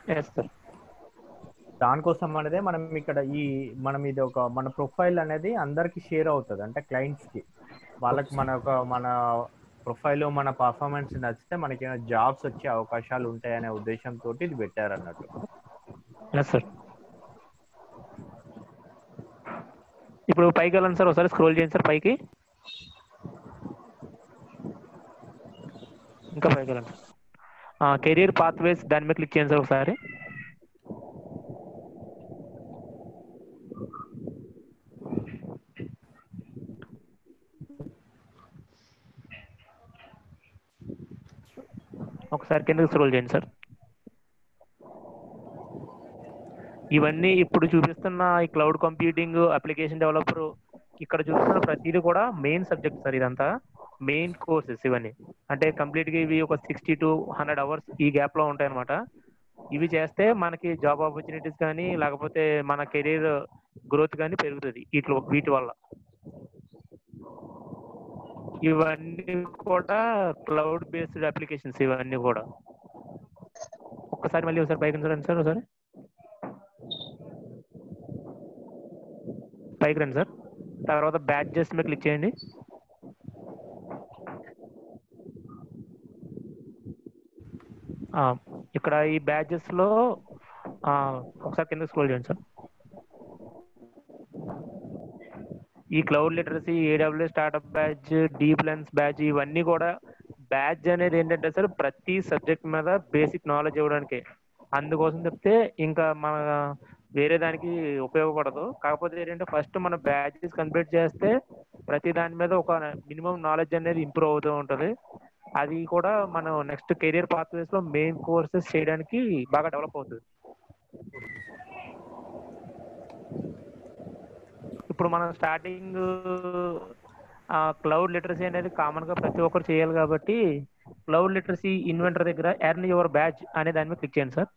దానికోసం అనేదే మనం ఇది మన ప్రొఫైల్ అనేది అందరికి షేర్ అవుతుంది. అంటే క్లయింట్స్ కి, వాళ్ళకి మన ప్రొఫైల్, మన పర్ఫార్మెన్స్ నచ్చితే మనకి జాబ్స్ వచ్చే అవకాశాలు ఉంటాయనే ఉద్దేశంతో ఇది పెట్టారు అన్నట్టు. ఇప్పుడు పైకి వెళ్ళండి సార్, ఒకసారి స్క్రోల్ చేయండి సార్ పైకి. ఇంకా పైకి వెళ్ళండి. కెరీర్ పాత్వేస్ దాని మీద క్లిక్ చేయండి సార్ ఒకసారి. ఒకసారి కిందకి స్క్రోల్ చేయండి సార్. ఇవన్నీ ఇప్పుడు చూపిస్తున్న ఈ క్లౌడ్ కంప్యూటింగ్, అప్లికేషన్ డెవలపర్, ఇక్కడ చూపిస్తున్న ప్రతిదీ కూడా మెయిన్ సబ్జెక్ట్ సార్. ఇదంతా మెయిన్ కోర్సెస్ ఇవన్నీ. అంటే కంప్లీట్గా ఇవి ఒక 60 to 100 అవర్స్ ఈ గ్యాప్లో ఉంటాయి అనమాట. ఇవి చేస్తే మనకి జాబ్ ఆపర్చునిటీస్ కానీ లేకపోతే మన కెరీర్ గ్రోత్ కానీ పెరుగుతుంది వీటి వల్ల. ఇవన్నీ కూడా క్లౌడ్ బేస్డ్ అప్లికేషన్స్. ఇవన్నీ కూడా ఒకసారి పైకి రండి సార్. ఒకసారి పైకి రండి సార్. తర్వాత బ్యాడ్జెస్ మీద క్లిక్ చేయండి. ఇక్కడ ఈ బ్యాడ్జెస్ లో ఒకసారి కింద స్క్రోల్ చేయండి సార్. ఈ cloud literacy, AWS startup badge, deep lens badge, ఇవన్నీ కూడా బ్యాడ్జ్ అనేది ఏంటంటే సార్ ప్రతి సబ్జెక్ట్ మీద బేసిక్ నాలెడ్జ్ ఇవ్వడానికి. అందుకోసం చెప్తే ఇంకా మన వేరే దానికి ఉపయోగపడదు. కాకపోతే ఏంటంటే ఫస్ట్ మన బ్యాడ్జెస్ కంప్లీట్ చేస్తే ప్రతి దాని మీద ఒక మినిమం నాలెడ్జ్ అనేది ఇంప్రూవ్ అవుతూ ఉంటుంది. అది కూడా మనం నెక్స్ట్ కెరియర్ పాత్వేస్ లో మెయిన్ కోర్సెస్ చేయడానికి బాగా డెవలప్ అవుతుంది. ఇప్పుడు మనం స్టార్టింగ్ క్లౌడ్ లిటరసీ అనేది కామన్ గా ప్రతి ఒక్కరు చేయాలి కాబట్టి క్లౌడ్ లిటరసీ ఇన్వెంటర్ దగ్గర ఎర్న్ యువర్ బ్యాడ్జ్ అనే దాని మీద క్లిక్ చేయండి సార్.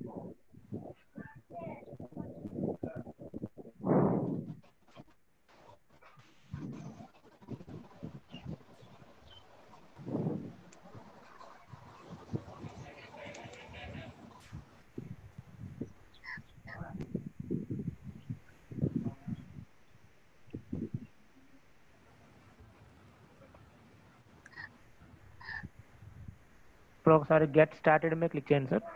ఇప్పుడు ఒకసారి గెట్ స్టార్టెడ్ మీద క్లిక్ చేయండి సార్.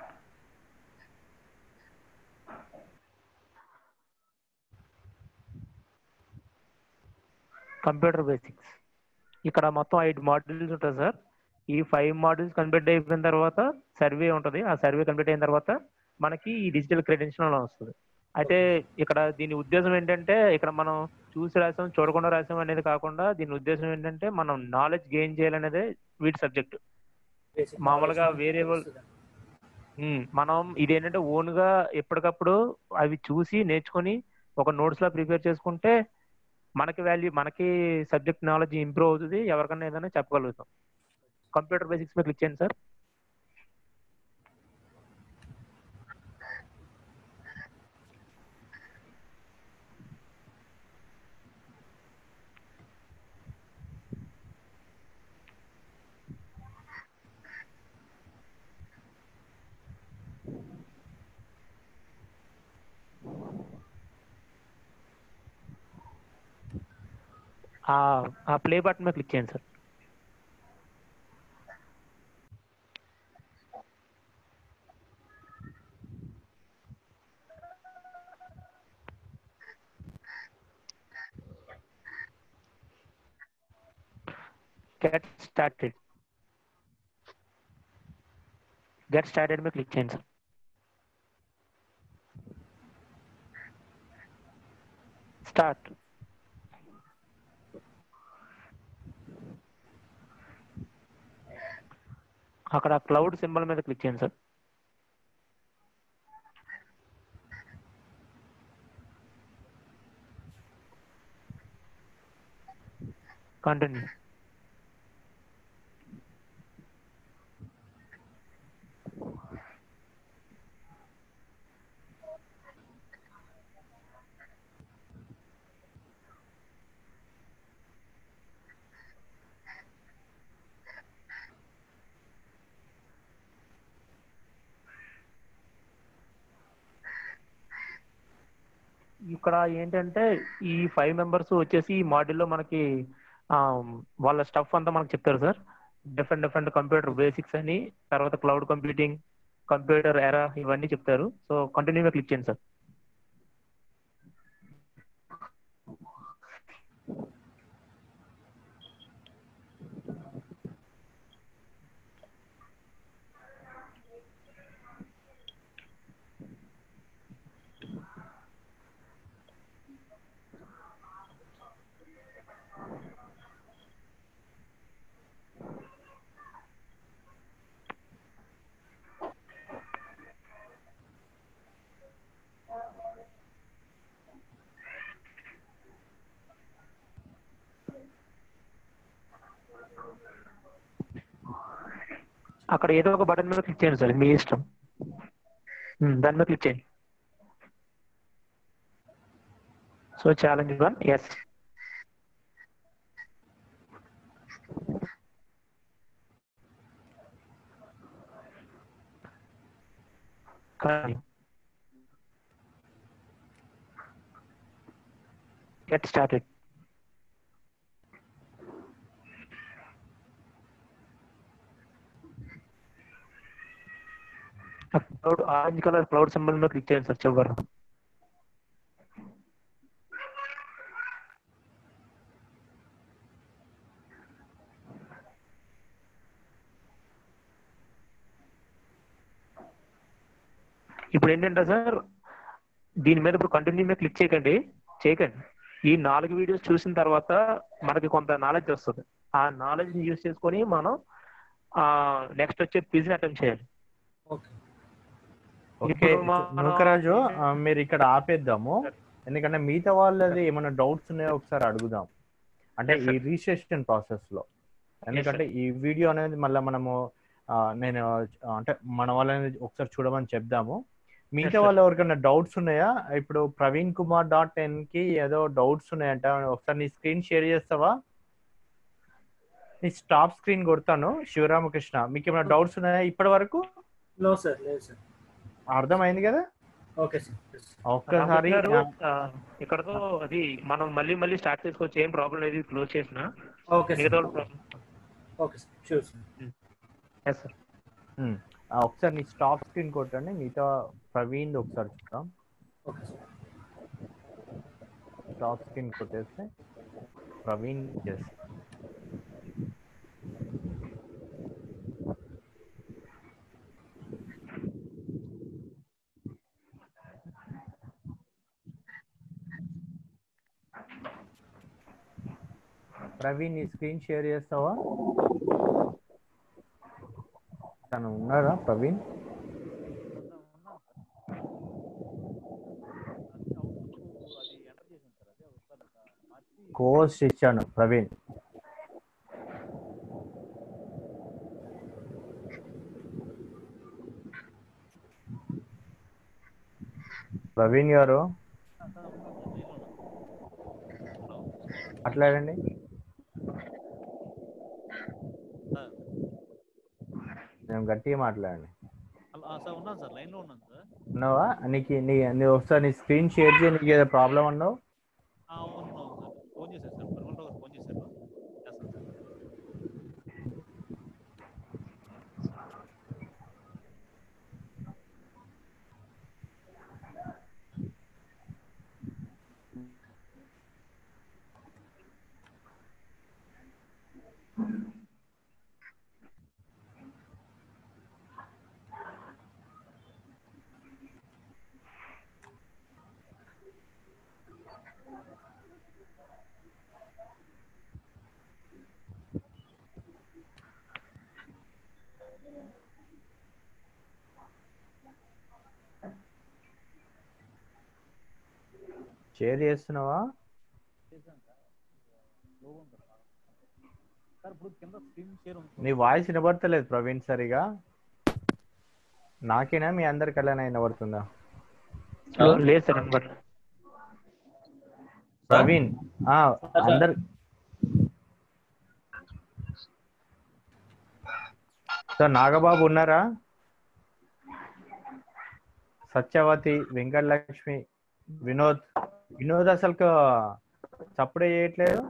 కంప్యూటర్ బేసిక్స్ ఇక్కడ మొత్తం 5 మాడ్యూల్స్ ఉంటుంది సార్. ఈ 5 మాడ్యూల్స్ కంప్లీట్ అయిపోయిన తర్వాత సర్వే ఉంటుంది. ఆ సర్వే కంప్లీట్ అయిన తర్వాత మనకి ఈ డిజిటల్ క్రెడెన్షియల్ వస్తుంది. అయితే ఇక్కడ దీని ఉద్దేశం ఏంటంటే ఇక్కడ మనం చూసి రాసాం, చూడకుండా రాసాం అనేది కాకుండా దీని ఉద్దేశం ఏంటంటే మనం నాలెడ్జ్ గెయిన్ చేయాలనేదే వీటి సబ్జెక్ట్. మామూలుగా వేరే మనం ఇదేంటంటే ఓన్ గా ఎప్పటికప్పుడు అవి చూసి నేర్చుకొని ఒక నోట్స్ లా ప్రిపేర్ చేసుకుంటే మనకి సబ్జెక్ట్ నాలెడ్జ్ ఇంప్రూవ్ అవుతుంది. ఎవరికైనా ఏదైనా చెప్పగలుగుతాం. కంప్యూటర్ బేసిక్స్ మీద క్లిక్ చేయండి సార్. ఆ ప్లే బటన్ మీద క్లిక్ చేయండి సార్. గెట్ స్టార్టెడ్ మీద క్లిక్ చేయండి సార్. స్టార్ట్. అక్కడ క్లౌడ్ సింబల్ మీద క్లిక్ చేయండి సార్. కంటిన్యూ. ఇక్కడ ఏంటంటే ఈ 5 మెంబర్స్ వచ్చేసి ఈ మాడ్యూల్లో మనకి వాళ్ళ స్టఫ్ అంతా మనకు చెప్తారు సార్. డిఫరెంట్ కంప్యూటర్ బేసిక్స్ అని, తర్వాత క్లౌడ్ కంప్యూటింగ్, కంప్యూటర్ ఎరా, ఇవన్నీ చెప్తారు. సో కంటిన్యూ క్లిక్ చేయండి సార్. అక్కడ ఏదో ఒక బటన్ మీద క్లిక్ చేయండి సార్, మీ ఇష్టం. దాని మీద క్లిక్ చేయండి. సో ఛాలెంజ్ 1 ఎస్. Get started. Cloud orange colour cloud symbol మీద క్లిక్ చేయండి సార్ చివరి. ఇప్పుడు ఏంటంటే సార్, దీని మీద ఇప్పుడు కంటిన్యూ మీద క్లిక్ చేయకండి. ఈ 4 వీడియోస్ చూసిన తర్వాత మనకి కొంత నాలెడ్జ్ వస్తుంది. ఆ నాలెడ్జ్ యూజ్ చేసుకొని మనం నెక్స్ట్ వచ్చే క్విజ్ అటెంప్ట్ చేయాలి. ఓకే నూకరాజు, మీరు ఇక్కడ ఆపేద్దాము, ఎందుకంటే మిగతా వాళ్ళది ఏమైనా డౌట్స్ ఉన్నాయో ఒకసారి అడుగుదాం, అంటే ఈ రిజిస్ట్రేషన్ ప్రాసెస్ లో. ఎందుకంటే ఈ వీడియో అనేది మళ్ళీ మనము నేను అంటే మన వాళ్ళని ఒకసారి చూడమని చెప్దాము. మిగతా వాళ్ళు ఎవరికైనా డౌట్స్ ఉన్నాయా? ఇప్పుడు praveenkumar.in కి ఏదో డౌట్స్ ఉన్నాయంట, ఒకసారి నీ స్క్రీన్ షేర్ చేస్తావా? నీ స్టాప్ స్క్రీన్ కొడతాను. శివరామకృష్ణ, మీకు ఏమైనా డౌట్స్ ఉన్నాయా ఇప్పటి వరకు? లేదు సార్. అర్థమైంది కదా? Okay sir. ఒక్కసారి ఇక్కడతో అది మనం మళ్ళీ స్టార్ట్ చేసుకోవచ్చు, ఏం ప్రాబ్లం లేదు క్లోజ్ చేసిన. Okay sir, sure sir. Yes sir. ఒకసారి నీ స్టాప్ స్క్రీన్ కొట్టండి, మిగతా ప్రవీణ్ ఒకసారి చూద్దాం. Okay sir. స్టాప్ స్క్రీన్ కొట్టేస్తే ప్రవీణ్ ఎస్. ప్రవీణ్ నీ స్క్రీన్ షేర్ చేస్తావా? తను ఉన్నారా ప్రవీణ్? కోర్స్ ఇచ్చాను ప్రవీణ్. ప్రవీణ్ గారు మాట్లాడండి. నేను గట్టిగా మాట్లాడండి. ఉన్నావా? నీ ఒకసారి నీ స్క్రీన్ షేర్ చేయ. నీకు ఏదో ప్రాబ్లం అన్నావు? షేర్ చేస్తున్నావా? నీ వాయిస్ వినబడతలేదు ప్రవీణ్ సరిగా. నాకేనా మీ అందరికి అలానే వినబడుతుందా? లేదు సార్. ప్రవీణ్ అందరు సార్. నాగబాబు ఉన్నారా? సత్యవతి, వెంకటలక్ష్మి, వినోద్ అసలు చప్పుడే చేయట్లేదు.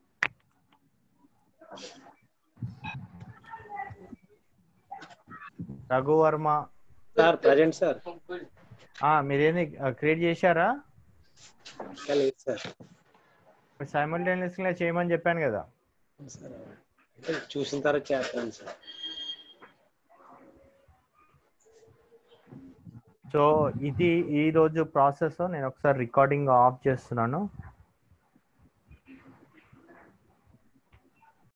Raghuvarma sir present sir. మీరేంది క్రియేట్ చేశారా? లేదు సార్. సైమల్టేనియస్గా చేయమని చెప్పాను కదా. చూసిన తర్వాత చేస్తాను సార్. సో ఇది ఈ రోజు ప్రాసెస్. నేను ఒకసారి రికార్డింగ్ ఆఫ్ చేస్తున్నాను.